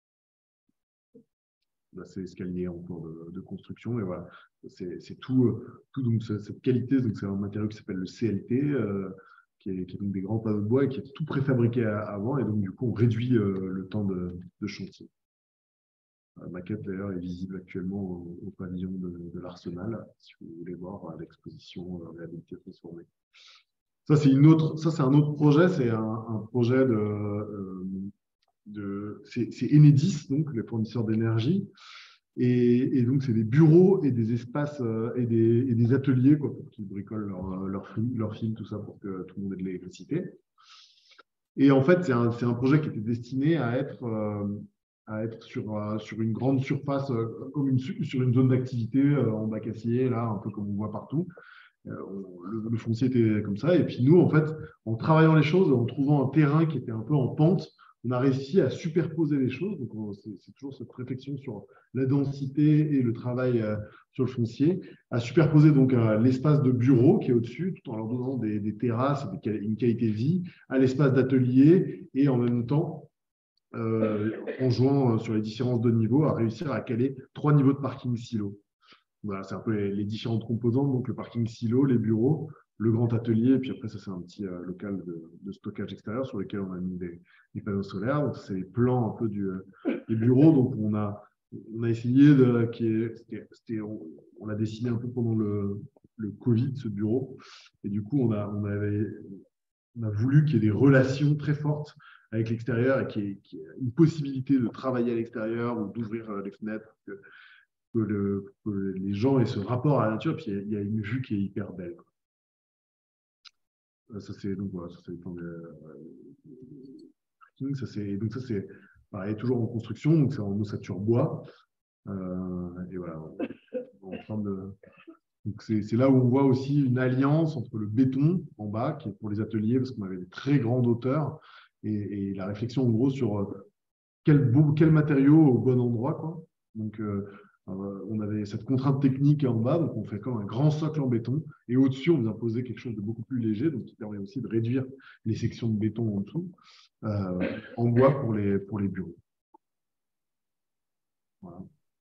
Là, c'est l'escalier en cours de construction. Et voilà, c'est tout donc, cette qualité. Donc, c'est un matériau qui s'appelle le CLT, qui est donc des grands panneaux de bois et qui est tout préfabriqué avant. Et donc, du coup, on réduit le temps de chantier. La maquette, d'ailleurs, est visible actuellement au pavillon de l'Arsenal, si vous voulez voir l'exposition réhabilité transformée. Ça, c'est un autre projet. C'est un projet c'est Enedis, donc les fournisseurs d'énergie. Et donc, c'est des bureaux et des espaces et des ateliers quoi, pour qu'ils bricolent leur fil, tout ça, pour que tout le monde ait de l'électricité. Et en fait, c'est un projet qui était destiné à être sur une grande surface, comme sur une zone d'activité en bac acier, là, un peu comme on voit partout. Le foncier était comme ça. Et puis nous, en fait, en travaillant les choses, en trouvant un terrain qui était un peu en pente, on a réussi à superposer les choses. Donc, c'est toujours cette réflexion sur la densité et le travail sur le foncier, à superposer donc l'espace de bureau qui est au-dessus, tout en leur donnant des terrasses et une qualité de vie, à l'espace d'atelier et en même temps, en jouant sur les différences de niveaux, à réussir à caler 3 niveaux de parking silo. Voilà, c'est un peu les différentes composantes, donc le parking silo, les bureaux, le grand atelier, et puis après, ça, c'est un petit local de stockage extérieur sur lequel on a mis des panneaux solaires. Donc, c'est les plans un peu des bureaux. Donc, on a essayé on l'a dessiné un peu pendant le Covid, ce bureau. Et du coup, on a voulu qu'il y ait des relations très fortes avec l'extérieur et qu'il y ait une possibilité de travailler à l'extérieur ou d'ouvrir les fenêtres. Que les gens aient ce rapport à la nature, puis il y a une vue qui est hyper belle. Ça, c'est donc voilà, ça, c'est le temps ça, c'est pareil, toujours en construction, donc c'est en ossature bois. Et voilà, en train de. Donc c'est là où on voit aussi une alliance entre le béton en bas, qui est pour les ateliers, parce qu'on avait des très grandes hauteurs, et la réflexion en gros sur quel matériau au bon endroit, quoi. Donc On avait cette contrainte technique en bas, donc on fait comme un grand socle en béton. Et au-dessus, on vient poser quelque chose de beaucoup plus léger, donc qui permet aussi de réduire les sections de béton en dessous, en bois pour les bureaux. Voilà.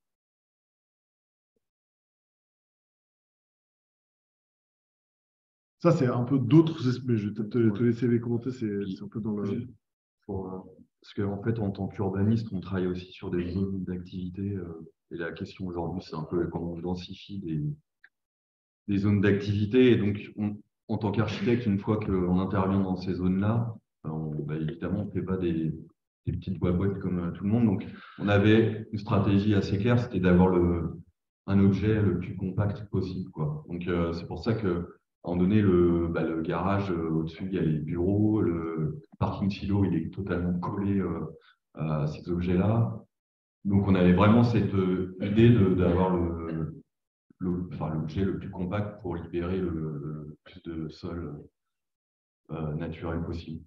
Ça, c'est un peu d'autres aspects. Je vais peut-être te laisser les commenter. C'est un peu dans le. Parce qu'en fait, en tant qu'urbaniste, on travaille aussi sur des zones d'activité. Et la question aujourd'hui, c'est un peu comment on densifie des zones d'activité. Et donc, en tant qu'architecte, une fois qu'on intervient dans ces zones-là, évidemment, on ne fait pas des petites boîtes comme tout le monde. Donc, on avait une stratégie assez claire, c'était d'avoir un objet le plus compact possible, quoi. Donc, c'est pour ça que à un moment donné, le garage, au-dessus, il y a les bureaux, le parking silo, il est totalement collé à ces objets-là. Donc, on avait vraiment cette idée d'avoir l'objet le plus compact pour libérer le plus de sol naturel possible.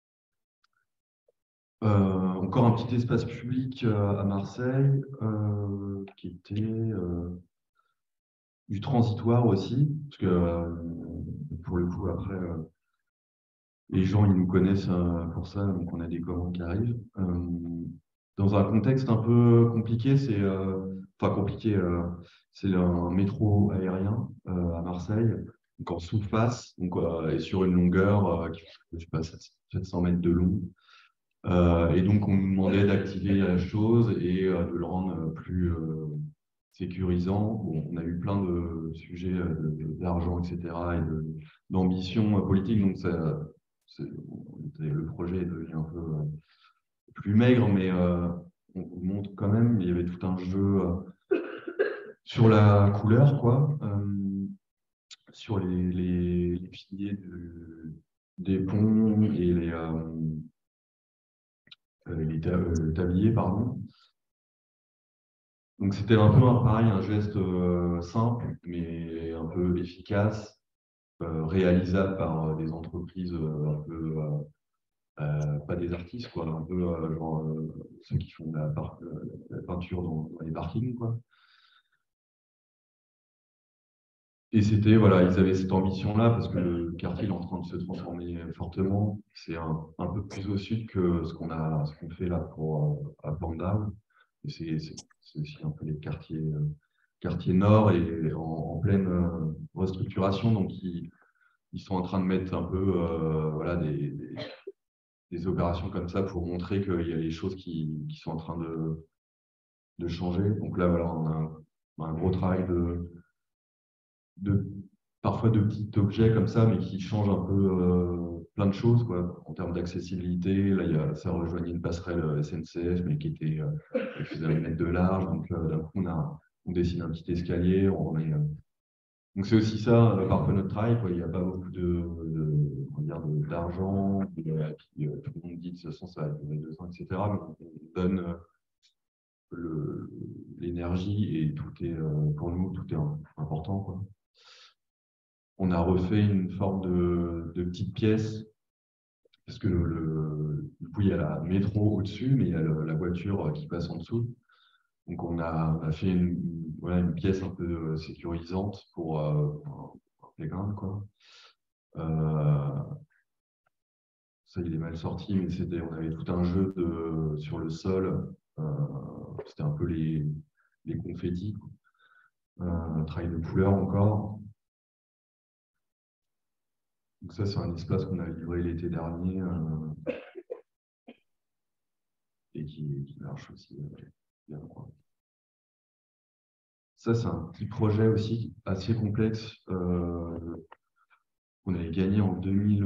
Encore un petit espace public à Marseille qui était du transitoire aussi, parce que pour le coup, après, les gens ils nous connaissent pour ça, donc on a des commandes qui arrivent. Dans un contexte un peu compliqué, c'est un métro aérien à Marseille, donc en sous-face, et sur une longueur qui fait, je sais pas, 700 mètres de long. Et donc, on nous demandait d'activer la chose et de le rendre plus sécurisant. Bon, on a eu plein de sujets d'argent, etc., et d'ambition politique. Donc, le projet est devenu un peu plus maigre, mais on vous montre quand même, il y avait tout un jeu sur la couleur, quoi, sur les piliers des ponts et les tabliers, pardon. Donc c'était un peu pareil, un geste simple, mais un peu efficace, réalisable par des entreprises un peu, pas des artistes, quoi, un peu genre ceux qui font de la peinture dans les parkings, quoi. Et c'était, voilà, ils avaient cette ambition-là parce que le quartier est en train de se transformer fortement. C'est un peu plus au sud que ce qu'on fait là à Bandal. Et c'est aussi un peu les quartiers nord et en pleine restructuration. Donc, ils sont en train de mettre un peu voilà, des opérations comme ça pour montrer qu'il y a des choses qui sont en train de changer. Donc là, voilà, on a un gros travail parfois de petits objets comme ça, mais qui changent un peu plein de choses, quoi, en termes d'accessibilité. Là, ça rejoignait une passerelle SNCF, mais qui faisait 1 mètre de large. Donc, d'un coup, on dessine un petit escalier. Donc, c'est aussi ça, parfois notre travail, quoi. Il n'y a pas beaucoup d'argent. Tout le monde dit de toute façon, ça va durer 2 ans, etc. Mais on donne l'énergie et tout est, pour nous, tout est important, quoi. On a refait une forme de petite pièce, parce que du coup, il y a la métro au-dessus, mais il y a la voiture qui passe en dessous. Donc, on a fait une pièce un peu sécurisante pour un playground, quoi. Ça, il est mal sorti, mais on avait tout un jeu sur le sol. C'était un peu les confettis, un travail de couleur encore. Donc ça, c'est un espace qu'on a livré l'été dernier et qui marche aussi bien, quoi. Ça, c'est un petit projet aussi assez complexe qu'on avait gagné en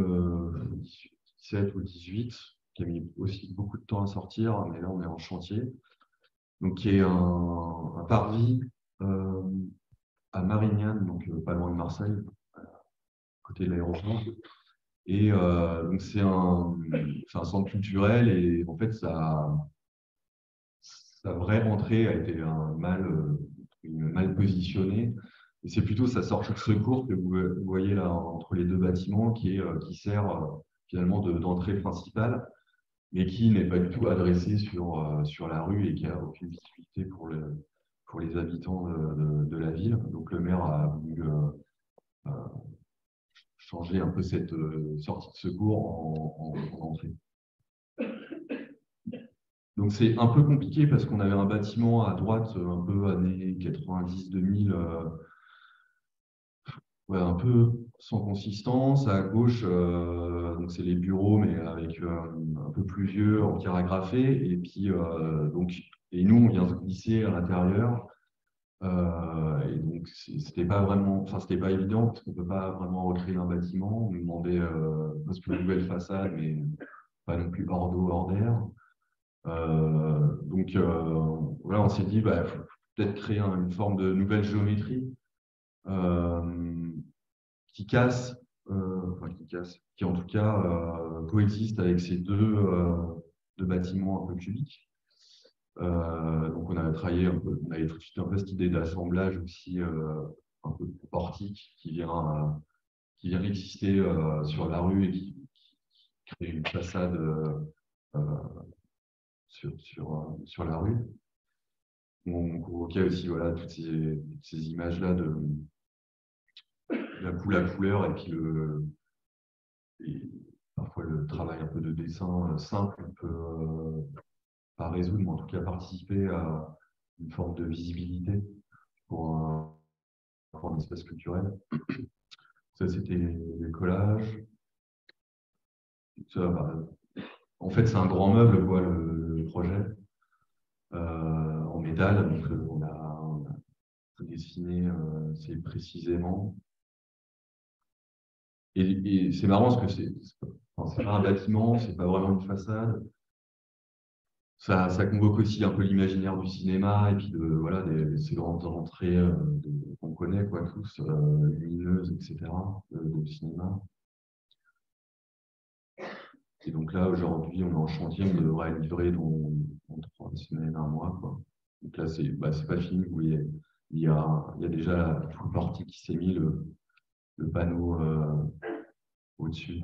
2017 ou 2018, qui a mis aussi beaucoup de temps à sortir, mais là, on est en chantier. Donc, qui est un parvis à Marignane, donc pas loin de Marseille, à côté de l'aéroport. Et donc, c'est un centre culturel et en fait, sa vraie entrée a été mal positionnée. Et c'est plutôt sa sortie de secours que vous voyez là entre les deux bâtiments qui sert finalement d'entrée principale, mais qui n'est pas du tout adressée sur la rue et qui n'a aucune visibilité pour pour les habitants de la ville. Donc le maire a voulu changer un peu cette sortie de secours en entrée. Donc c'est un peu compliqué parce qu'on avait un bâtiment à droite, un peu années 90-2000, ouais, un peu sans consistance. À gauche, donc c'est les bureaux, mais avec un peu plus vieux, en pierre agrafée. Et puis, et nous, on vient se glisser à l'intérieur. Et donc, c'était pas vraiment, enfin, c'était pas évident parce qu'on peut pas vraiment recréer un bâtiment. On nous demandait presque une nouvelle façade, mais pas non plus hors d'eau, hors d'air. Voilà, on s'est dit, bah, faut peut-être créer une forme de nouvelle géométrie qui casse, qui en tout cas coexiste avec ces deux bâtiments un peu cubiques. Donc on a travaillé un peu, on avait tout de suite un peu cette idée d'assemblage aussi un peu portique qui vient exister sur la rue et qui crée une façade sur la rue. On convoquait aussi voilà, toutes ces images-là de la couleur et puis parfois le travail un peu de dessin simple peut pas résoudre, mais en tout cas participer à une forme de visibilité pour un espace culturel. Ça, c'était les collages. Ça, en fait, c'est un grand meuble, quoi, le projet, en métal. Donc, on a dessiné assez précisément. Et c'est marrant parce que c'est pas un bâtiment, c'est pas vraiment une façade. Ça convoque aussi un peu l'imaginaire du cinéma et puis voilà, ces grandes entrées qu'on connaît quoi, tous, lumineuses, etc., de cinéma. Et donc là, aujourd'hui, on est en chantier, on devrait être livré dans 3 semaines, 1 mois, quoi. Donc là, c'est pas fini. Vous voyez, il y a déjà tout le portique qui s'est mis, le panneau au-dessus.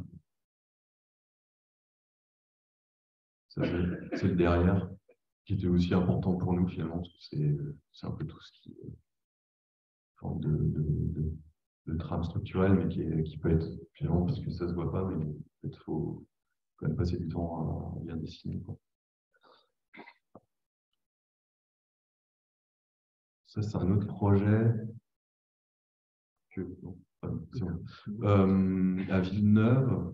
Ça, c'est le derrière, qui était aussi important pour nous finalement, parce que c'est un peu tout ce qui est forme de trame structurelle, mais qui peut être finalement, parce que ça ne se voit pas, mais il faut quand même passer du temps à bien dessiner, quoi. Ça, c'est un autre projet à Villeneuve,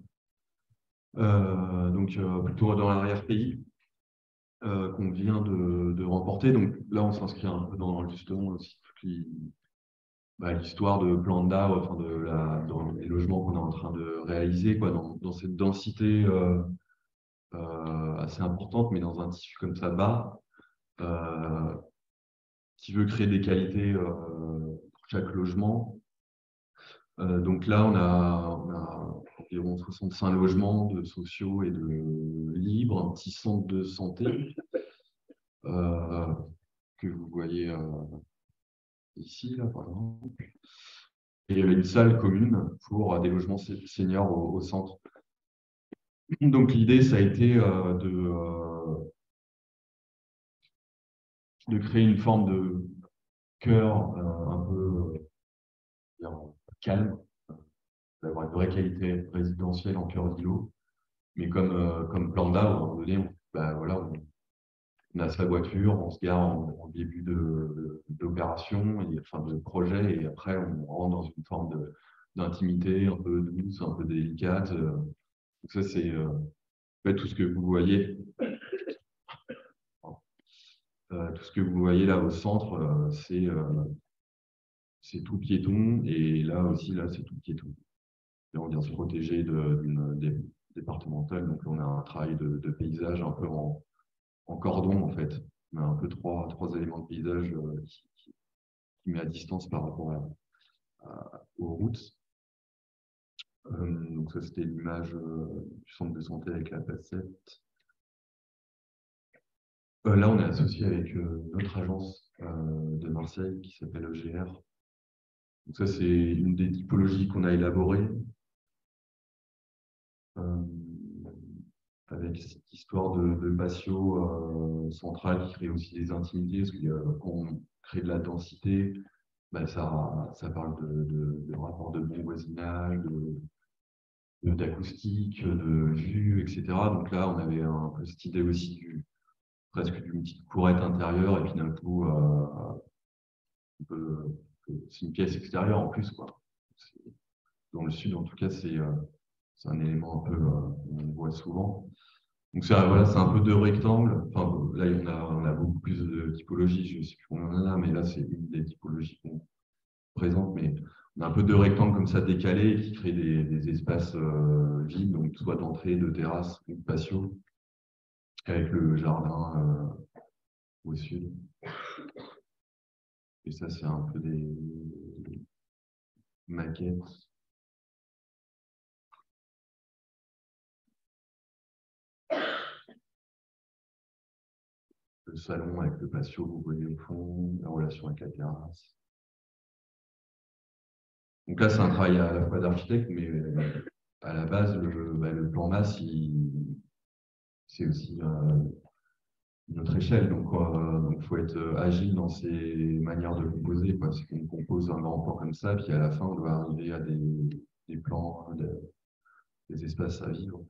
donc plutôt dans l'arrière-pays, qu'on vient de remporter. Donc là, on s'inscrit un peu dans justement aussi l'histoire de Planda, enfin dans les logements qu'on est en train de réaliser, quoi, dans cette densité assez importante, mais dans un tissu comme ça bas, qui veut créer des qualités pour chaque logement. Donc là, on a environ 65 logements de sociaux et de libres, un petit centre de santé que vous voyez ici, là, par exemple. Et il y avait une salle commune pour des logements seniors au centre. Donc l'idée, ça a été de créer une forme de cœur un peu calme, d'avoir une vraie qualité résidentielle en cœur d'îlot. Mais comme Planda, à un moment donné, voilà, on a sa voiture, on se gare en début d'opération, enfin de projet, et après on rentre dans une forme d'intimité un peu douce, un peu délicate. Donc ça, c'est en fait, tout ce que vous voyez. Tout ce que vous voyez là au centre, c'est tout piéton, et là aussi, là, c'est tout piéton. Et on vient se protéger d'une départementale, donc on a un travail de paysage un peu en cordon, en fait. On a un peu trois éléments de paysage qui met à distance par rapport aux routes. Donc ça, c'était l'image du centre de santé avec la placette. Là, on est associé avec notre agence de Marseille qui s'appelle EGR. Donc ça, c'est une des typologies qu'on a élaborées. avec cette histoire de patio central qui crée aussi des intimités, parce que quand on crée de la densité, bah, ça parle de rapport de bon voisinage, d'acoustique, de vue, etc. Donc là, on avait un peu cette idée aussi presque d'une petite courette intérieure, et puis d'un coup, c'est une pièce extérieure en plus, quoi. Dans le sud, en tout cas, c'est un élément un peu qu'on voit souvent. Donc voilà, c'est un peu de rectangles. Enfin, là, on a beaucoup plus de typologies. Je ne sais plus combien on en a, mais là, c'est une des typologies qu'on présente. Mais on a un peu de rectangles comme ça décalés qui créent des espaces vides, donc soit d'entrée, de terrasse ou de patio, avec le jardin au sud. Et ça, c'est un peu des maquettes. Le salon avec le patio, vous voyez au fond, la relation avec la terrasse. Donc là, c'est un travail à la fois d'architecte, mais à la base, le plan masse, c'est aussi notre échelle. Donc, il faut être agile dans ses manières de composer. C'est qu'on compose un grand plan comme ça, puis à la fin, on doit arriver à des plans, des espaces à vivre.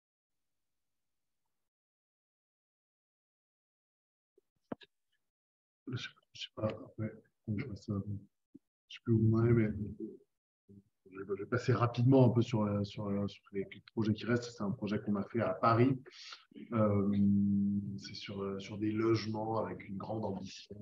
Je sais pas, après, je peux vous demander, mais je vais passer rapidement un peu sur les projets qui restent. C'est un projet qu'on a fait à Paris. C'est sur des logements avec une grande ambition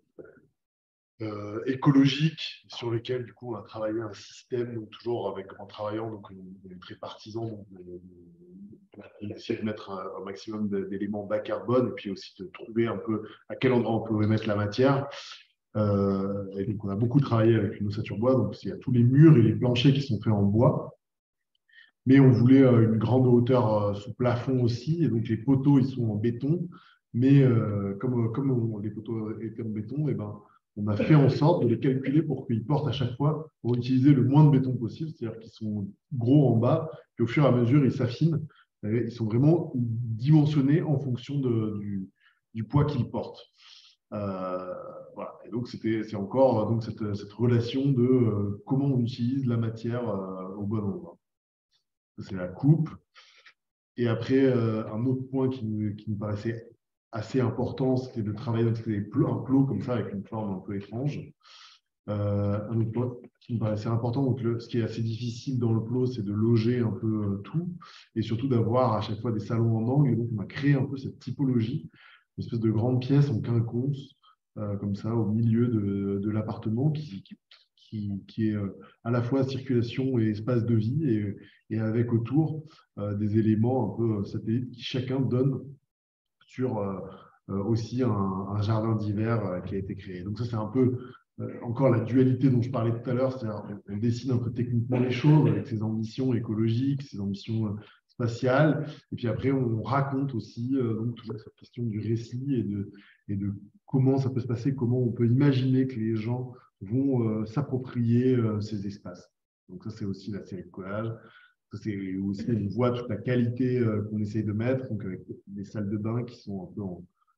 écologique, sur lesquels du coup on a travaillé un système, donc toujours avec Grand Travaillant, donc on est très partisans, donc on essaie de mettre un maximum d'éléments bas carbone et puis aussi de trouver un peu à quel endroit on peut émettre la matière. Et donc on a beaucoup travaillé avec une ossature bois, donc il y a tous les murs et les planchers qui sont faits en bois. Mais on voulait une grande hauteur sous plafond aussi, et donc les poteaux ils sont en béton, mais comme les poteaux étaient en béton, et ben, on a fait en sorte de les calculer pour qu'ils portent à chaque fois, pour utiliser le moins de béton possible, c'est-à-dire qu'ils sont gros en bas, puis au fur et à mesure ils s'affinent, ils sont vraiment dimensionnés en fonction du poids qu'ils portent. Voilà. Et donc c'est encore donc cette relation de comment on utilise la matière au bon endroit. C'est la coupe. Et après, un autre point qui nous paraissait assez important, c'était de travailler avec un plot comme ça, avec une forme un peu étrange. Un autre point qui me paraissait important, donc ce qui est assez difficile dans le plot, c'est de loger un peu tout, et surtout d'avoir à chaque fois des salons en angle. Et donc, on a créé un peu cette typologie, une espèce de grande pièce en quinconce, comme ça, au milieu de l'appartement, qui est à la fois circulation et espace de vie, et avec autour des éléments un peu satellites qui chacun donne sur aussi un jardin d'hiver qui a été créé. Donc ça, c'est un peu encore la dualité dont je parlais tout à l'heure, c'est-à-dire on dessine un peu techniquement les choses avec ses ambitions écologiques, ses ambitions spatiales, et puis après on raconte aussi donc toujours cette question du récit et de comment ça peut se passer, comment on peut imaginer que les gens vont s'approprier ces espaces. Donc ça, c'est aussi la série de collages. C'est aussi, on voit toute la qualité qu'on essaye de mettre, donc avec les salles de bain qui sont un peu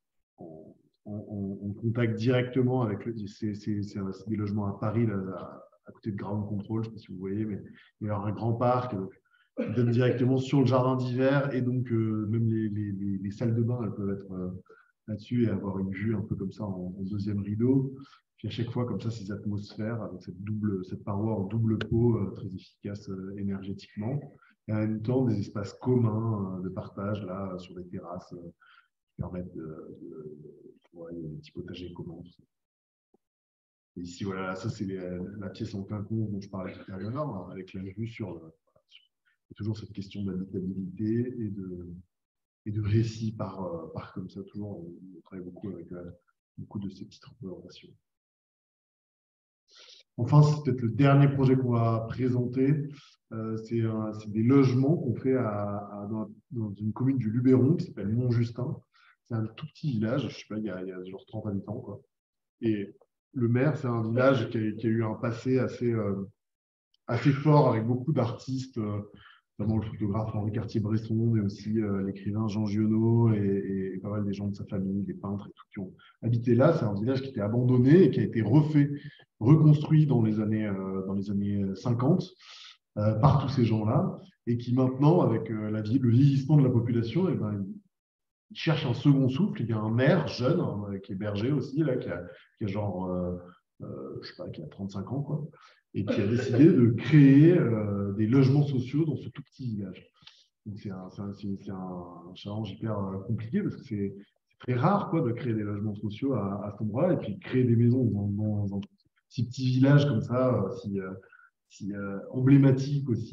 en contact directement avec c'est des logements à Paris, là, à côté de Ground Control, je ne sais pas si vous voyez, mais il y a un grand parc qui donne directement sur le jardin d'hiver, et donc même les salles de bain, elles peuvent être là-dessus et avoir une vue un peu comme ça en deuxième rideau. Puis à chaque fois, comme ça, ces atmosphères avec cette paroi en double peau très efficace énergétiquement. Et en même temps, des espaces communs de partage là sur les terrasses qui permettent des petits potagers communs. Et ici, voilà, ça c'est la pièce en quinconce dont je parlais tout à l'heure, avec la vue sur toujours cette question d'habitabilité et de récit par comme ça. Toujours, on travaille beaucoup avec beaucoup de ces petites représentations. Enfin, c'est peut-être le dernier projet qu'on va présenter. C'est des logements qu'on fait dans une commune du Luberon qui s'appelle Montjustin. C'est un tout petit village, je ne sais pas, il y a genre 30 habitants, quoi. Et le maire, c'est un village qui a eu un passé assez fort avec beaucoup d'artistes, notamment le photographe Henri Cartier-Bresson, mais aussi l'écrivain Jean Giono et pas mal des gens de sa famille, des peintres et tout, qui ont habité là. C'est un village qui était abandonné et qui a été reconstruit dans les années 50 par tous ces gens-là, et qui maintenant, avec le vieillissement de la population, eh ben, il cherche un second souffle. Il y a un maire jeune, hein, qui est berger aussi, là, qui a genre, je sais pas, qui a 35 ans, quoi, et qui a décidé de créer des logements sociaux dans ce tout petit village. C'est un challenge hyper compliqué parce que c'est très rare, quoi, de créer des logements sociaux à cet endroit, et puis créer des maisons dans un si petit village comme ça, si emblématique aussi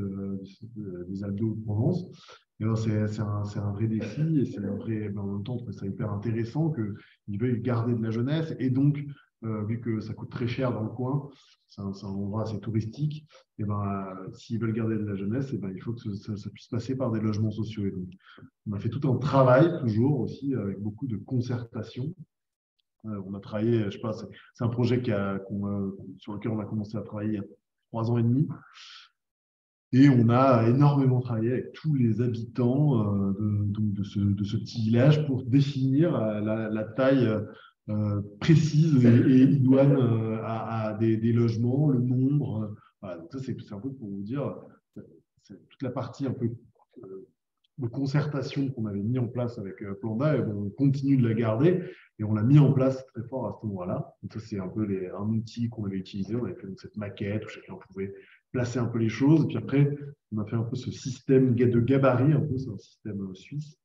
des Alpes de Provence. C'est un vrai défi, et c'est un vrai, en même temps, c'est hyper intéressant qu'ils veuillent garder de la jeunesse. Et donc, vu que ça coûte très cher dans le coin, c'est un endroit assez touristique, et s'ils veulent garder de la jeunesse, il faut que ça puisse passer par des logements sociaux. Et donc, on a fait tout un travail, toujours aussi, avec beaucoup de concertation. On a travaillé, je sais pas, c'est un projet sur lequel on a commencé à travailler il y a 3 ans et demi. Et on a énormément travaillé avec tous les habitants de ce petit village pour définir la taille précise et idoine à des logements, le nombre. Voilà, donc ça, c'est un peu pour vous dire, c'est toute la partie un peu de concertation qu'on avait mis en place avec Planda, et on continue de la garder, et on l'a mis en place très fort à ce moment-là. Donc ça, c'est un peu un outil qu'on avait utilisé. On avait fait cette maquette où chacun pouvait placer un peu les choses. Et puis après, on a fait un peu ce système de gabarit, un peu, c'est un système suisse,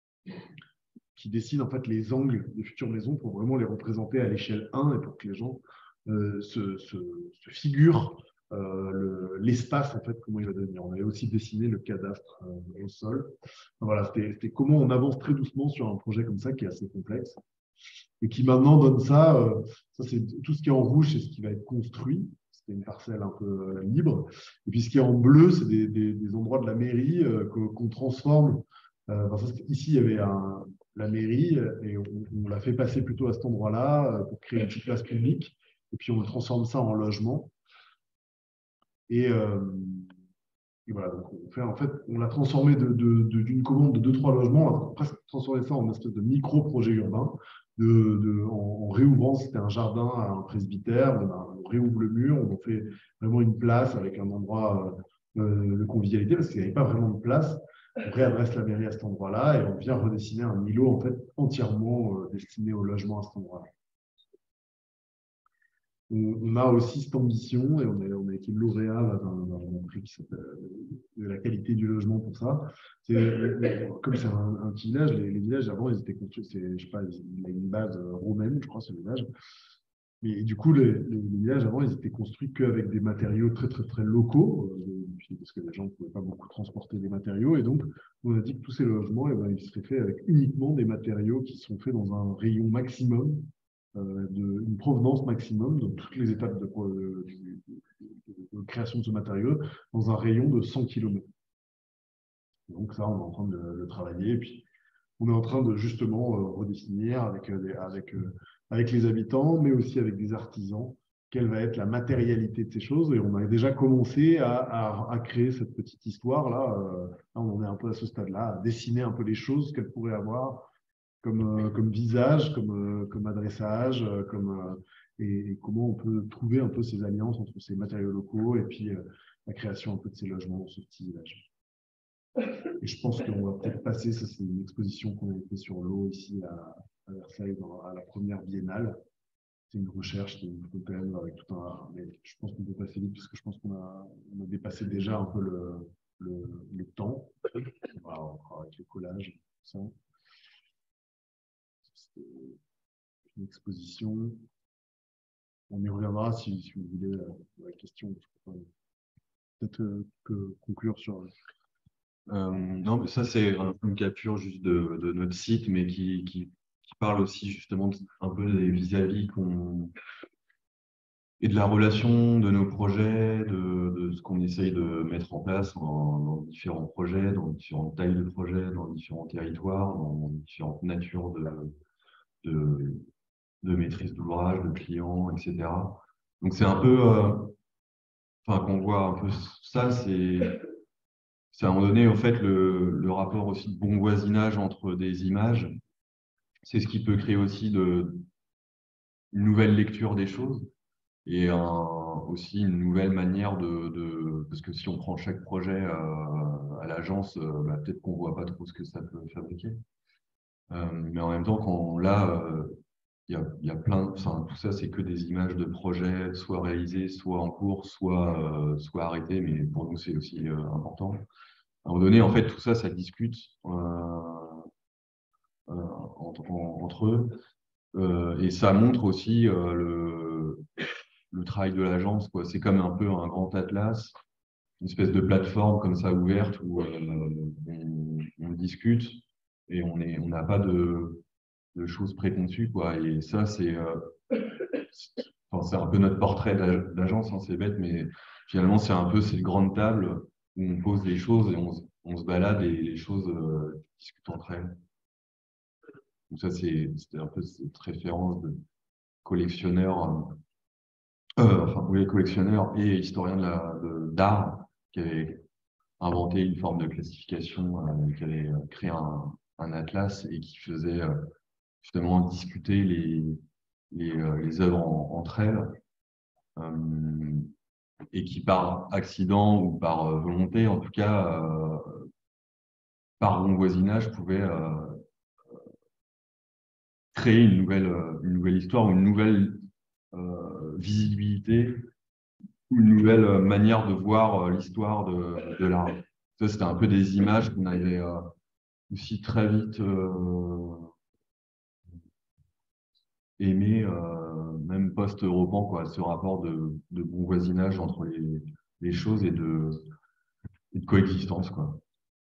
qui dessine en fait les angles des futures maisons pour vraiment les représenter à l'échelle 1 et pour que les gens se figurent l'espace, en fait, comment il va devenir. On avait aussi dessiné le cadastre au sol. Voilà, c'était comment on avance très doucement sur un projet comme ça qui est assez complexe et qui maintenant donne ça. Ça, c'est tout ce qui est en rouge, c'est ce qui va être construit. C'était une parcelle un peu libre. Et puis ce qui est en bleu, c'est des endroits de la mairie qu'on transforme. Ici, il y avait la mairie, et on l'a fait passer plutôt à cet endroit-là pour créer une petite place publique. Et puis on transforme ça en logement. Et voilà, donc on l'a transformé d'une commande de 2-3 logements, on a presque transformé ça en une espèce de micro-projet urbain. En réouvrant, c'était un jardin à un presbytère, on réouvre le mur, on en fait vraiment une place avec un endroit de convivialité, parce qu'il n'y avait pas vraiment de place. On réadresse la mairie à cet endroit-là, et on vient redessiner un îlot en fait entièrement destiné au logement à cet endroit-là. On a aussi cette ambition, et on a été lauréat d'un prix qui s'appelle de la qualité du logement pour ça. Comme c'est un petit village, les villages avant, ils étaient construits, je sais pas, il a une base romaine, je crois, ce village. Et du coup, les villages avant, ils étaient construits qu'avec des matériaux très, très, très locaux, parce que les gens ne pouvaient pas beaucoup transporter des matériaux. Et donc, on a dit que tous ces logements, ils seraient faits avec uniquement des matériaux qui sont faits dans un rayon maximum, une provenance maximum, donc toutes les étapes de création de ce matériau, dans un rayon de 100 km. Donc ça, on est en train de le travailler. Et puis, on est en train de justement redessiner avec les habitants, mais aussi avec des artisans, quelle va être la matérialité de ces choses. Et on a déjà commencé à créer cette petite histoire-là. Là, on en est un peu à ce stade-là, à dessiner un peu les choses qu'elle pourrait avoir comme visage, comme adressage, et comment on peut trouver un peu ces alliances entre ces matériaux locaux et puis la création un peu de ces logements dans ce petit village. Et je pense qu'on va peut-être passer, ça c'est une exposition qu'on avait fait sur l'eau ici à Versailles, à la première biennale. C'est une recherche, c'est une fontaine avec tout un... Mais je pense qu'on peut passer vite parce que je pense qu'on a dépassé déjà un peu le temps. Voilà, avec le collage, tout ça. C'est une exposition. On y reviendra si vous voulez la question. Peut-être conclure sur. Non, mais ça, c'est une capture juste de notre site, mais qui parle aussi justement un peu des vis-à-vis et de la relation de nos projets, de ce qu'on essaye de mettre en place dans différents projets, dans différentes tailles de projets, dans différents territoires, dans différentes natures de maîtrise d'ouvrage, de clients, etc. Donc c'est un peu, qu'on voit un peu ça, c'est à un moment donné, en fait, le rapport aussi de bon voisinage entre des images, c'est ce qui peut créer aussi une nouvelle lecture des choses et aussi une nouvelle manière parce que si on prend chaque projet à l'agence, bah, peut-être qu'on ne voit pas trop ce que ça peut fabriquer. Mais en même temps, quand là, il y a plein, enfin, tout ça, c'est que des images de projets, soit réalisés, soit en cours, soit arrêtés, mais pour nous, c'est aussi important. À un moment donné, en fait, tout ça, ça discute entre eux. Et ça montre aussi le travail de l'agence, quoi. C'est comme un peu un grand atlas, une espèce de plateforme comme ça ouverte où on discute et on n'a pas de choses préconçues, quoi. Et ça, enfin, c'est un peu notre portrait d'agence, hein, c'est bête, mais finalement, c'est une grande table où on pose des choses et on se balade et les choses discutent entre elles. Donc ça, c'était un peu cette référence de collectionneur, enfin, oui, collectionneur et historien d'art qui avait inventé une forme de classification, qui avait créé un atlas et qui faisait justement discuter les œuvres entre elles et qui, par accident ou par volonté, en tout cas, par bon voisinage, pouvait créer une nouvelle histoire, une nouvelle visibilité, une nouvelle manière de voir l'histoire de l'art. Ça, c'était un peu des images qu'on avait aussi très vite aimé, même post-Europan, quoi, ce rapport de bon voisinage entre les choses et de coexistence, quoi.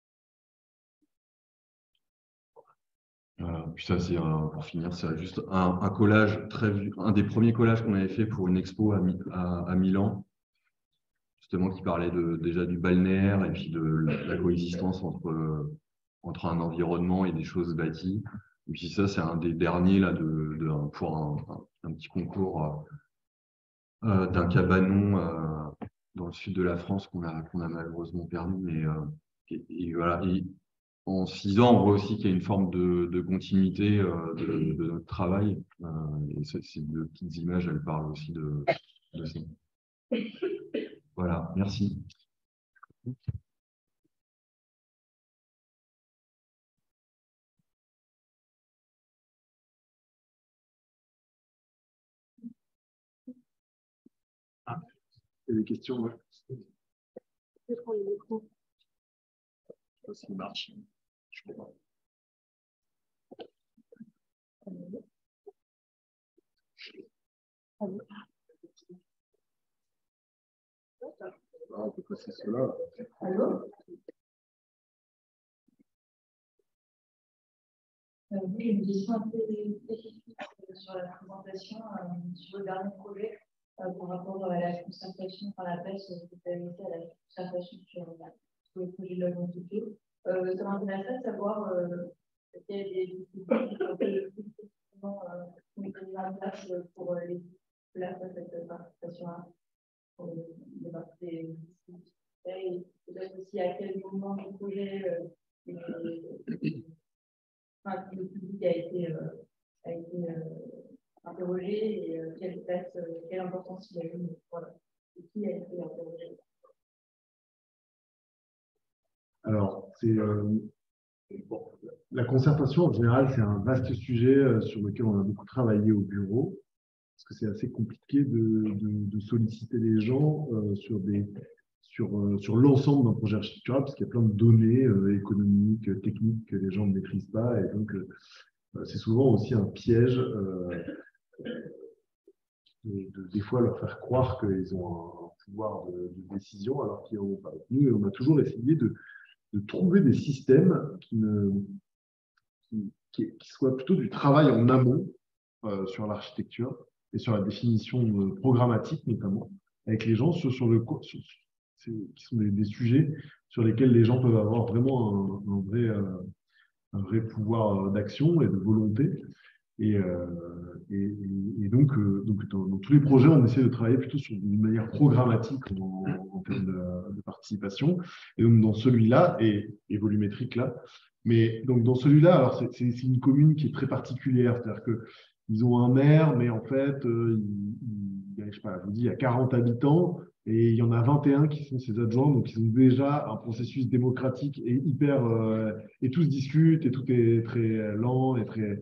Puis ça, c'est pour finir, c'est juste un collage un des premiers collages qu'on avait fait pour une expo à Milan, justement, qui parlait déjà du balnéaire et puis de la coexistence entre un environnement et des choses bâties. Et puis ça, c'est un des derniers là, pour un petit concours d'un cabanon dans le sud de la France qu'on a malheureusement perdu. Mais, et voilà. Et en 6 ans, on voit aussi qu'il y a une forme de continuité de notre travail. Et ces deux petites images, elles parlent aussi de ça. Voilà, merci. Ah, il y a des questions, ouais. Je prends le micro. Je sais pas s'il marche. Je sais pas. Ah, on peut passer cela. Allô? Oui, une question un peu spécifique sur la présentation, sur le dernier projet, par rapport à la concertation, par la presse que vous avez été à la concertation sur le projet de logement social. Ça m'intéresserait de savoir quel est les mécanismes en place pour les places à cette participation-là, pour les parties et peut-être aussi à quel moment du projet le public a été interrogé et quelle importance il a eu, voilà, et qui a été interrogé. Alors, bon, la concertation, en général, c'est un vaste sujet sur lequel on a beaucoup travaillé au bureau, parce que c'est assez compliqué de solliciter les gens sur l'ensemble d'un projet architectural, parce qu'il y a plein de données économiques, techniques que les gens ne maîtrisent pas, et donc c'est souvent aussi un piège des fois leur faire croire qu'ils ont un pouvoir de décision, alors qu'ils n'en ont pas. Nous, on a toujours essayé de trouver des systèmes qui soient plutôt du travail en amont sur l'architecture et sur la définition programmatique, notamment, avec les gens qui sont des sujets sur lesquels les gens peuvent avoir vraiment un vrai pouvoir d'action et de volonté. Et donc dans tous les projets, on essaie de travailler plutôt sur une manière programmatique en termes de participation. Et donc dans celui-là, et volumétrique là, mais donc dans celui-là, alors c'est une commune qui est très particulière, c'est-à-dire qu'ils ont un maire, mais en fait, je sais pas, je vous dis, il y a 40 habitants, et il y en a 21 qui sont ses adjoints, donc ils ont déjà un processus démocratique et hyper, et tout se discute, et tout est très lent,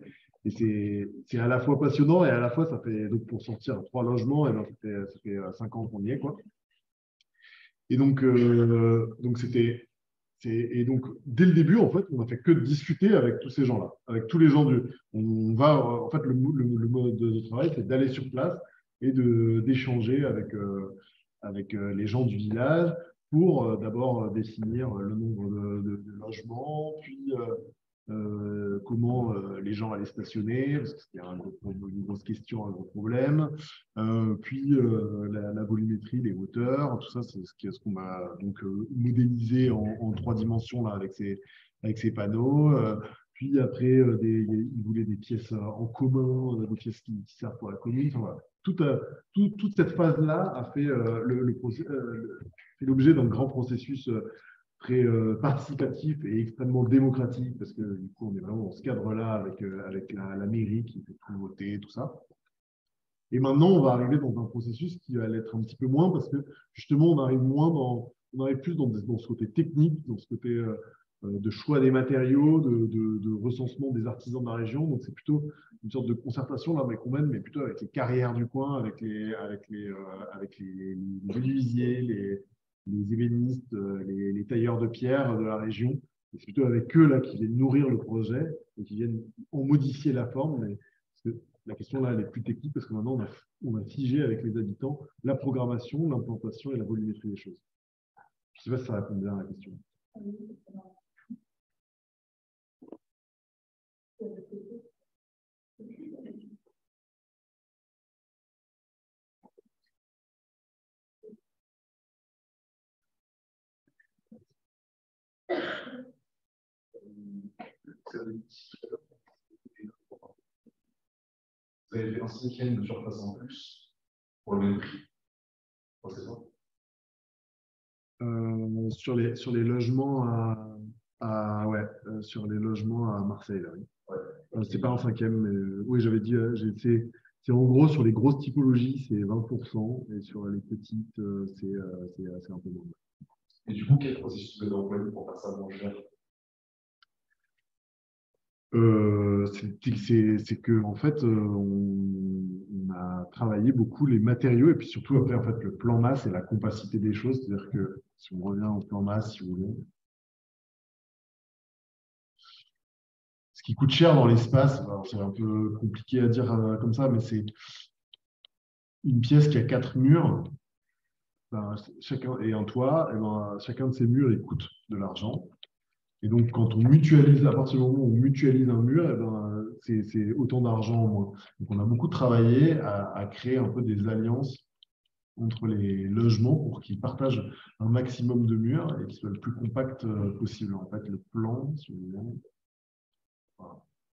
et c'est à la fois passionnant, et à la fois, ça fait, donc pour sortir 3 logements, et ben, ça fait 5 ans qu'on y est, quoi. Et donc et donc, dès le début, en fait, on n'a fait que de discuter avec tous ces gens-là, avec tous les gens on va, en fait, le mode de travail, c'est d'aller sur place et d'échanger avec les gens du village pour d'abord définir le nombre de logements, puis comment les gens allaient stationner, parce que c'était une grosse question, un gros problème. Puis la volumétrie, les hauteurs, tout ça, c'est ce qu'on va donc modéliser en 3 dimensions là, avec ces panneaux. Puis après, ils voulaient des pièces en commun, des pièces qui servent pour la commune. Enfin, voilà. Toute cette phase-là a fait fait l'objet d'un grand processus très participatif et extrêmement démocratique, parce que du coup, on est vraiment dans ce cadre-là avec la mairie qui fait tout voter, tout ça. Et maintenant, on va arriver dans un processus qui va l'être un petit peu moins, parce que justement, on arrive plus dans ce côté technique, dans ce côté de choix des matériaux, de recensement des artisans de la région. Donc, c'est plutôt une sorte de concertation là, mais qu'on mène, mais plutôt avec les carrières du coin, avec les menuisiers, les ébénistes, les tailleurs de pierre de la région. Et c'est plutôt avec eux là, qui viennent nourrir le projet et qui viennent en modifier la forme. Mais, parce que la question là, elle est plus technique parce que maintenant, on a figé avec les habitants la programmation, l'implantation et la volumétrie des choses. Je ne sais pas si ça répond bien à la question. Vous avez fait un 5e de surface en plus pour le même prix. C'est ça sur les logements ouais, sur les logements à Marseille. Là, oui. Ouais. C'est pas un 5e, mais oui, j'avais dit, c'est en gros sur les grosses typologies, c'est 20%, et sur les petites, c'est un peu moins. Et du coup, quel processus vous avez employé pour faire ça moins cher? C'est que en fait, on a travaillé beaucoup les matériaux et puis surtout après en fait le plan masse et la compacité des choses, c'est-à-dire que si on revient au plan masse, si vous voulez, ce qui coûte cher dans l'espace, c'est un peu compliqué à dire comme ça, mais c'est une pièce qui a 4 murs, ben, chacun et un toit, et ben, chacun de ces murs il coûte de l'argent. Et donc, quand on mutualise, à partir du moment où on mutualise un mur, eh ben, c'est autant d'argent en moins. Donc, on a beaucoup travaillé à créer un peu des alliances entre les logements pour qu'ils partagent un maximum de murs et qu'ils soient le plus compact possible. En fait, le plan, si vous voulez, voilà.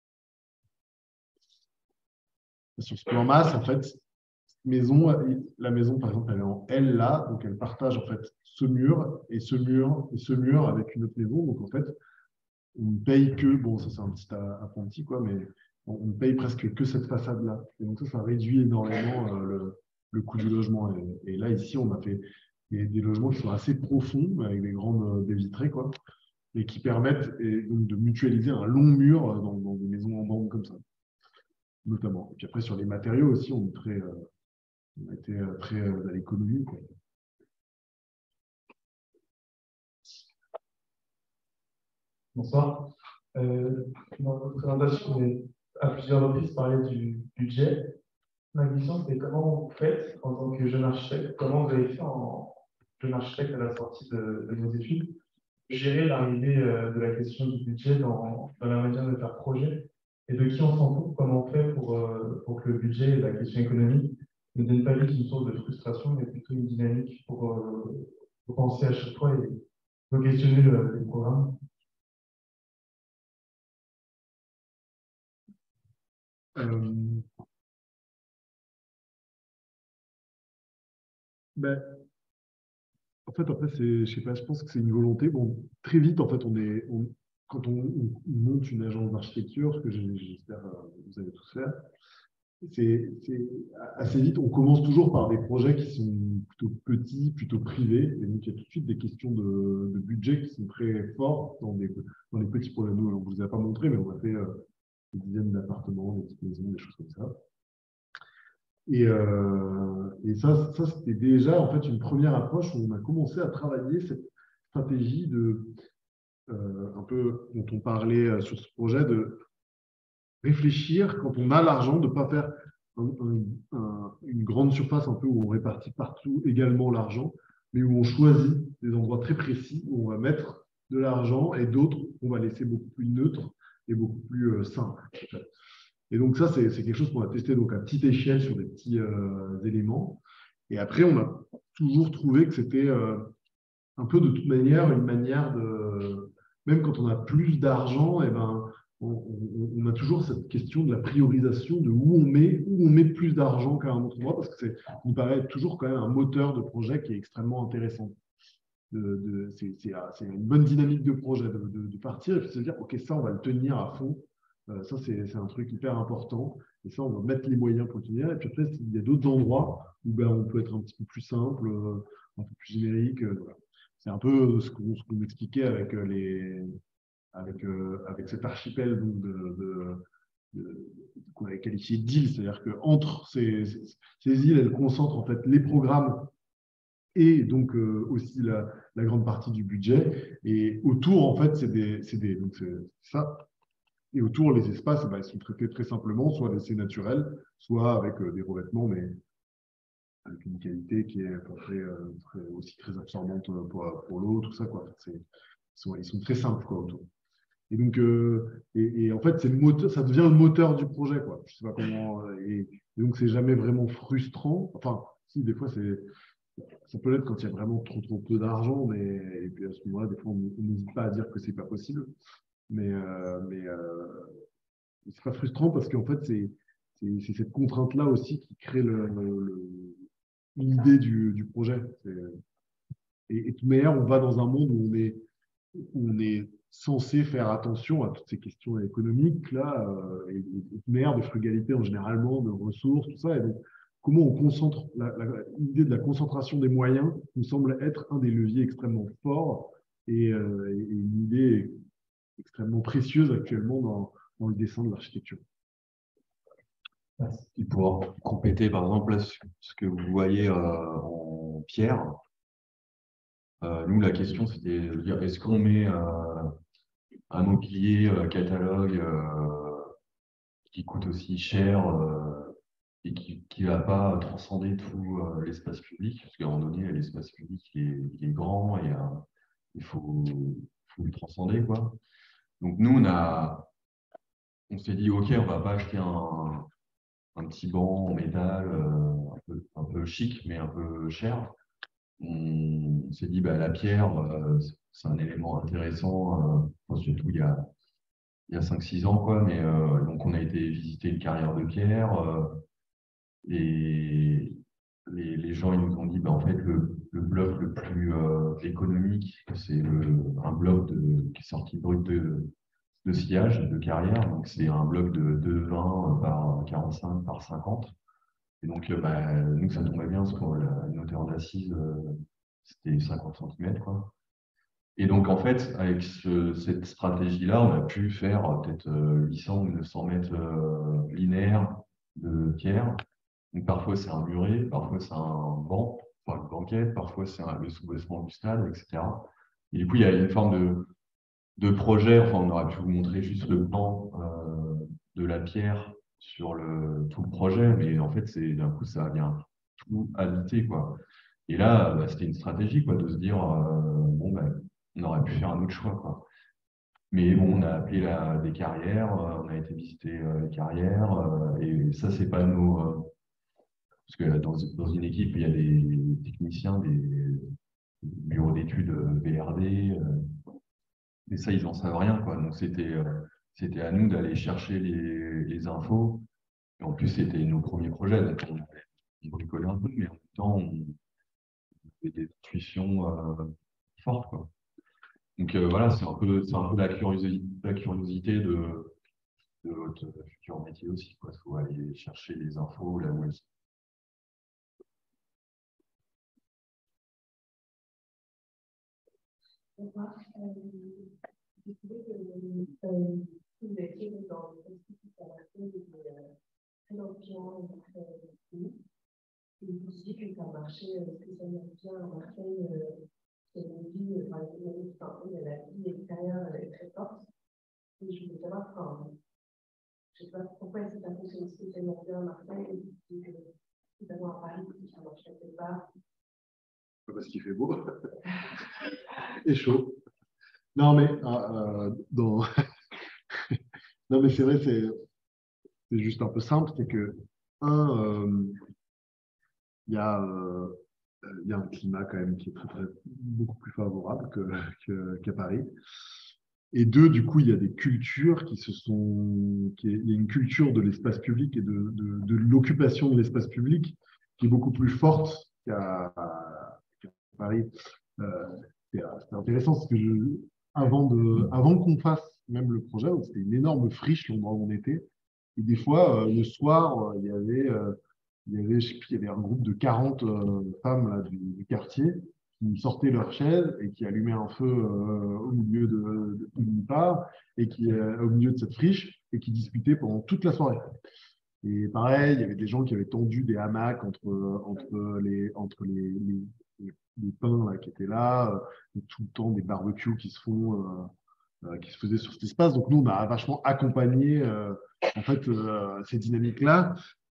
Sur ce plan masse, en fait, la maison, par exemple, elle est en L là, donc elle partage en fait ce mur et ce mur et ce mur avec une autre maison. Donc, en fait, on ne paye que, bon, ça c'est un petit apprenti, quoi, mais on ne paye presque que cette façade-là. Et donc ça réduit énormément le coût du logement. Et là, ici, on a fait des logements qui sont assez profonds, avec des grandes baies vitrées, quoi, et qui permettent donc, de mutualiser un long mur dans des maisons en bande comme ça, notamment. Et puis après, sur les matériaux aussi, on a été très à l'économie, quoi. Bonsoir. Dans votre présentation, vous avez à plusieurs reprises parlé du budget. Ma question, c'est comment vous faites en tant que jeune architecte, comment vous avez fait en jeune architecte à la sortie de vos études, gérer l'arrivée de la question du budget dans la manière de faire projet et de qui on s'en fout, comment on fait pour que le budget et la question économique ne deviennent pas juste une source de frustration, mais plutôt une dynamique pour penser à chaque fois et questionner les programmes. Euh, ben, en fait, après, je sais pas, je pense que c'est une volonté. Bon, très vite, en fait, quand on monte une agence d'architecture, ce que j'espère que vous allez tous faire, c'est assez vite, on commence toujours par des projets qui sont plutôt petits, plutôt privés. Et donc, il y a tout de suite des questions de budget qui sont très fortes dans les petits projets. Nous, on ne vous a pas montré, mais on a fait des dizaines d'appartements, des petites maisons, des choses comme ça. Et ça c'était déjà en fait une première approche où on a commencé à travailler cette stratégie un peu dont on parlait sur ce projet, de réfléchir quand on a l'argent, de ne pas faire une grande surface un peu où on répartit partout également l'argent, mais où on choisit des endroits très précis où on va mettre de l'argent et d'autres on va laisser beaucoup plus neutres et beaucoup plus simples. Et donc ça, c'est quelque chose qu'on a testé donc à petite échelle sur des petits éléments. Et après, on a toujours trouvé que c'était un peu de toute manière une manière de, même quand on a plus d'argent, eh ben, on a toujours cette question de la priorisation de où on met plus d'argent qu'à un autre endroit, parce que ça nous paraît toujours quand même un moteur de projet qui est extrêmement intéressant. C'est une bonne dynamique de projet de partir et puis de se dire, OK, ça, on va le tenir à fond. Ça, c'est un truc hyper important. Et ça, on va mettre les moyens pour le tenir. Et puis après, il y a d'autres endroits où ben, on peut être un petit peu plus simple, un peu plus générique. Voilà. C'est un peu ce qu'on expliquait avec, avec cet archipel donc, qu'on avait qualifié d'île. C'est-à-dire qu'entre ces îles, elles concentrent en fait les programmes et donc aussi la grande partie du budget. Et autour, en fait, donc c'est ça. Et autour, les espaces, ils sont traités très simplement, soit laissés naturels, soit avec des revêtements, mais avec une qualité qui est aussi très absorbante pour l'eau, tout ça. Quoi. Ils sont très simples quoi, autour. Et donc, en fait, ça devient le moteur du projet. Quoi. Je sais pas comment. Et donc, c'est jamais vraiment frustrant. Enfin, si, des fois, ça peut l'être quand il y a vraiment trop peu d'argent, mais et puis à ce moment-là, des fois, on n'hésite pas à dire que c'est pas possible. Mais c'est pas frustrant parce qu'en fait, c'est cette contrainte-là aussi qui crée l'idée du projet. Et de toute manière, on va dans un monde où on est censé faire attention à toutes ces questions économiques, là, et de toute manière, de frugalité en généralement, de ressources, tout ça. Et donc, comment on concentre, l'idée de la concentration des moyens nous semble être un des leviers extrêmement forts et une idée extrêmement précieuse actuellement dans le dessin de l'architecture. Et pour compléter, par exemple, là, ce que vous voyez en pierre, nous, la question, c'était de dire, est-ce qu'on met un mobilier catalogue qui coûte aussi cher et qui ne va pas transcender tout l'espace public, parce qu'à un moment donné, l'espace public il est grand et il faut le transcender, quoi. Donc nous, on s'est dit, OK, on ne va pas acheter un petit banc en métal un peu chic, mais un peu cher. On s'est dit, bah, la pierre, c'est un élément intéressant, surtout il y a 5-6 ans, quoi. Mais donc on a été visiter une carrière de pierre et les gens ils nous ont dit, bah, en fait, le bloc le plus économique, c'est un bloc qui est sorti brut de sillage de carrière. Donc c'est un bloc de 20 par 45 par 50. Et donc, bah, nous, ça tombait bien parce que une hauteur d'assise, c'était 50 cm, quoi. Et donc, en fait, avec cette stratégie-là, on a pu faire peut-être 800 ou 900 mètres linéaires de pierre. Donc, parfois, c'est un muret, parfois, c'est un banc, enfin, une banquette, parfois, c'est le sous-bassement du stade, etc. Et du coup, il y a une forme de projet. Enfin, on aurait pu vous montrer juste le plan de la pierre sur tout le projet, mais en fait, d'un coup, ça vient tout habiter, quoi. Et là, bah, c'était une stratégie, quoi, de se dire, bon, bah, on aurait pu faire un autre choix, quoi. Mais bon, on a appelé des carrières, on a été visiter les carrières, et ça, c'est pas parce que dans une équipe, il y a des techniciens, des bureaux d'études VRD, mais ça, ils n'en savent rien, quoi. Donc, c'était à nous d'aller chercher les infos Et en plus, c'était nos premiers projets. Donc on bricolait un peu, mais en même temps, on avait des intuitions fortes, quoi. Donc voilà, c'est un peu la curiosité de votre futur métier aussi, quoi. Il faut aller chercher les infos là où elles sont. On va découvrir que vous étiez dans le processus à la fin très longtemps et vous disiez que ça marchait spécialement bien à Marseille. C'est une vie, par exemple, la vie extérieure est très forte. Et je voulais savoir, enfin, je ne sais pas pourquoi est-ce que ça fonctionne spécialement bien à Marseille et vous dites que d'abord à Paris, ça ne marche peut-être pas. Parce qu'il fait beau et chaud. Non, mais, non, mais c'est vrai, c'est juste un peu simple. C'est que, il y a, il y a un climat quand même qui est beaucoup plus favorable qu'à Paris. Et deux, du coup, il y a des cultures il y a une culture de l'espace public et de l'occupation de l'espace public qui est beaucoup plus forte qu'à Paris. Euh, c'est intéressant parce que avant qu'on fasse même le projet, c'était une énorme friche l'endroit où on était. Et des fois, le soir, je sais plus, il y avait un groupe de 40 femmes là, du quartier qui sortaient leur chaise et qui allumaient un feu au milieu de nulle part et au milieu de cette friche et qui discutaient pendant toute la soirée. Et pareil, il y avait des gens qui avaient tendu des hamacs entre les pins là, qui étaient là, et tout le temps des barbecues qui se faisaient sur cet espace. Donc nous, on a vachement accompagné en fait ces dynamiques-là.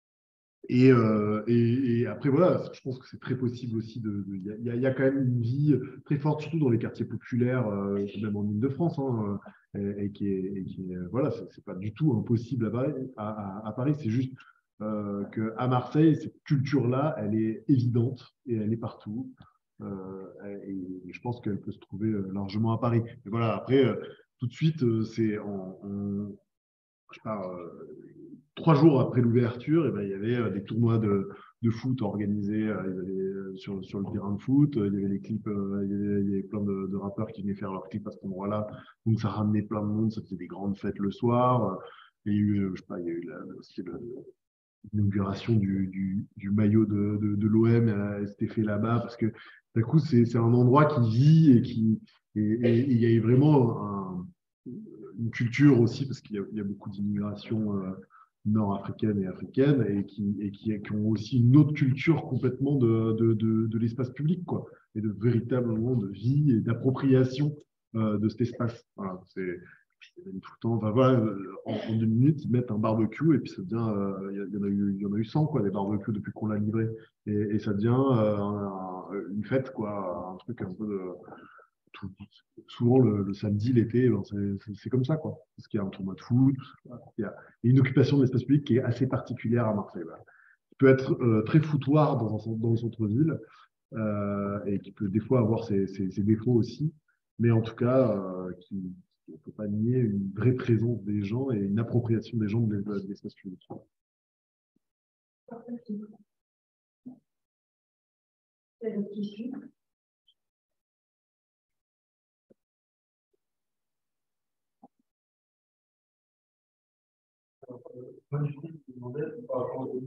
Et après, voilà, je pense que c'est très possible aussi. Il y a quand même une vie très forte, surtout dans les quartiers populaires, même en Île-de-France, hein, voilà, c'est pas du tout impossible à Paris. C'est juste qu'à Marseille, cette culture-là, elle est évidente et elle est partout. Et je pense qu'elle peut se trouver largement à Paris. Mais voilà, après, tout de suite, je sais pas, 3 jours après l'ouverture, ben, il y avait des tournois de foot organisés sur le terrain de foot. Il y avait les clips, il y avait plein de rappeurs qui venaient faire leurs clips à cet endroit-là. Donc ça ramenait plein de monde, ça faisait des grandes fêtes le soir. Il y a eu, je sais pas, il y a eu aussi l'inauguration du maillot de l'OM, c'était fait là-bas parce que d'un coup, c'est un endroit qui vit et il y a eu vraiment une culture aussi, parce qu'il y a beaucoup d'immigration nord-africaine et africaine, qui ont aussi une autre culture complètement de l'espace public, quoi, et de véritablement de vie et d'appropriation de cet espace. Voilà, tout le temps, enfin, voilà, en 2 minutes, ils mettent un barbecue et puis ça devient, il y en a eu 100 quoi, des barbecues depuis qu'on l'a livré. Et ça devient une fête, quoi, un truc un peu de, tout- souvent le samedi, l'été, ben, c'est comme ça, quoi. Parce qu'il y a un tournoi de foot, il y a une occupation de l'espace public qui est assez particulière à Marseille. Voilà. Qui peut être très foutoir dans le centre-ville et qui peut des fois avoir ses défauts aussi, mais en tout cas, on ne peut pas nier une vraie présence des gens et une appropriation des gens de l'espace public. Moi, du coup, je me demandais par rapport au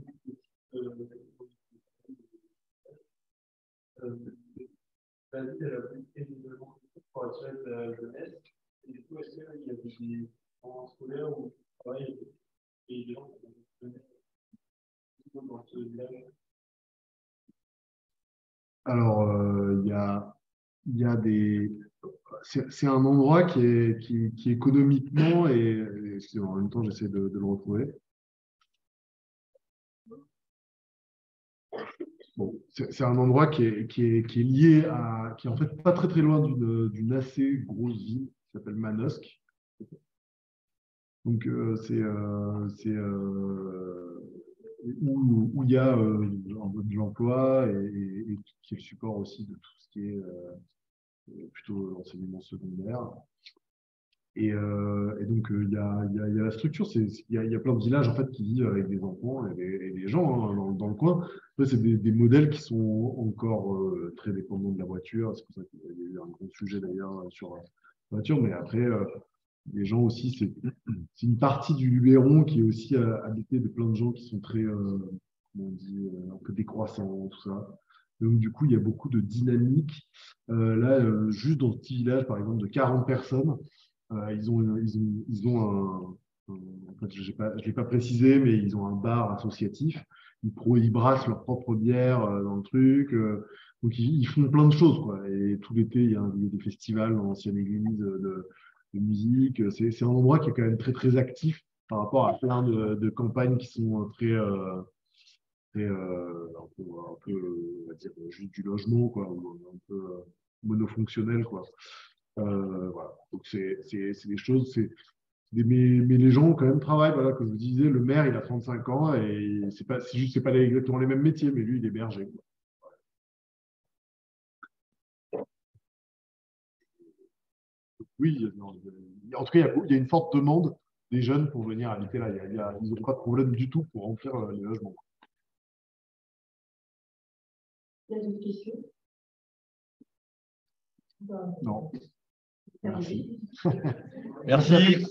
la ville, elle a beaucoup énormément pour attirer de la jeunesse. Et du coup, est-ce qu'il y a des moments scolaires où tu travailles et des gens qui vont dans ce village? Alors, il y a des. C'est un endroit qui économiquement excusez-moi, en même temps, j'essaie de le retrouver. Bon, c'est un endroit qui est lié qui est en fait pas très très loin d'une assez grosse ville qui s'appelle Manosque. Donc où il y a de l'emploi et qui est le support aussi de tout ce qui est plutôt l'enseignement secondaire. Et donc, il y a la structure. Il y a plein de villages en fait, qui vivent avec des enfants et des gens hein, dans le coin. Après, c'est des modèles qui sont encore très dépendants de la voiture. C'est pour ça qu'il y a eu un gros sujet d'ailleurs sur la voiture. Mais après, les gens aussi, c'est une partie du Luberon qui est aussi habitée de plein de gens qui sont très, comment on dit, un peu décroissants, tout ça. Donc, du coup, il y a beaucoup de dynamique. Là, juste dans ce petit village, par exemple, de 40 personnes, ils ont en fait, je ne l'ai pas précisé, mais ils ont un bar associatif. Ils brassent leur propre bière dans le truc. Donc, ils font plein de choses, quoi. Et tout l'été, il y a des festivals dans l'ancienne église de musique. C'est un endroit qui est quand même très, très actif par rapport à plein de campagnes qui sont très un peu, on va dire, juste du logement, quoi, ou un peu monofonctionnel, quoi. Voilà. Donc, c'est des choses, mais les gens quand même travaillent. Voilà, comme je vous disais, le maire, il a 35 ans et c'est pas exactement les mêmes métiers, mais lui, il est berger, quoi. Oui, non, en tout cas, il y a une forte demande des jeunes pour venir habiter là. Ils n'ont pas de problème du tout pour remplir les logements. Il y a d'autres questions? Non. Merci. Merci.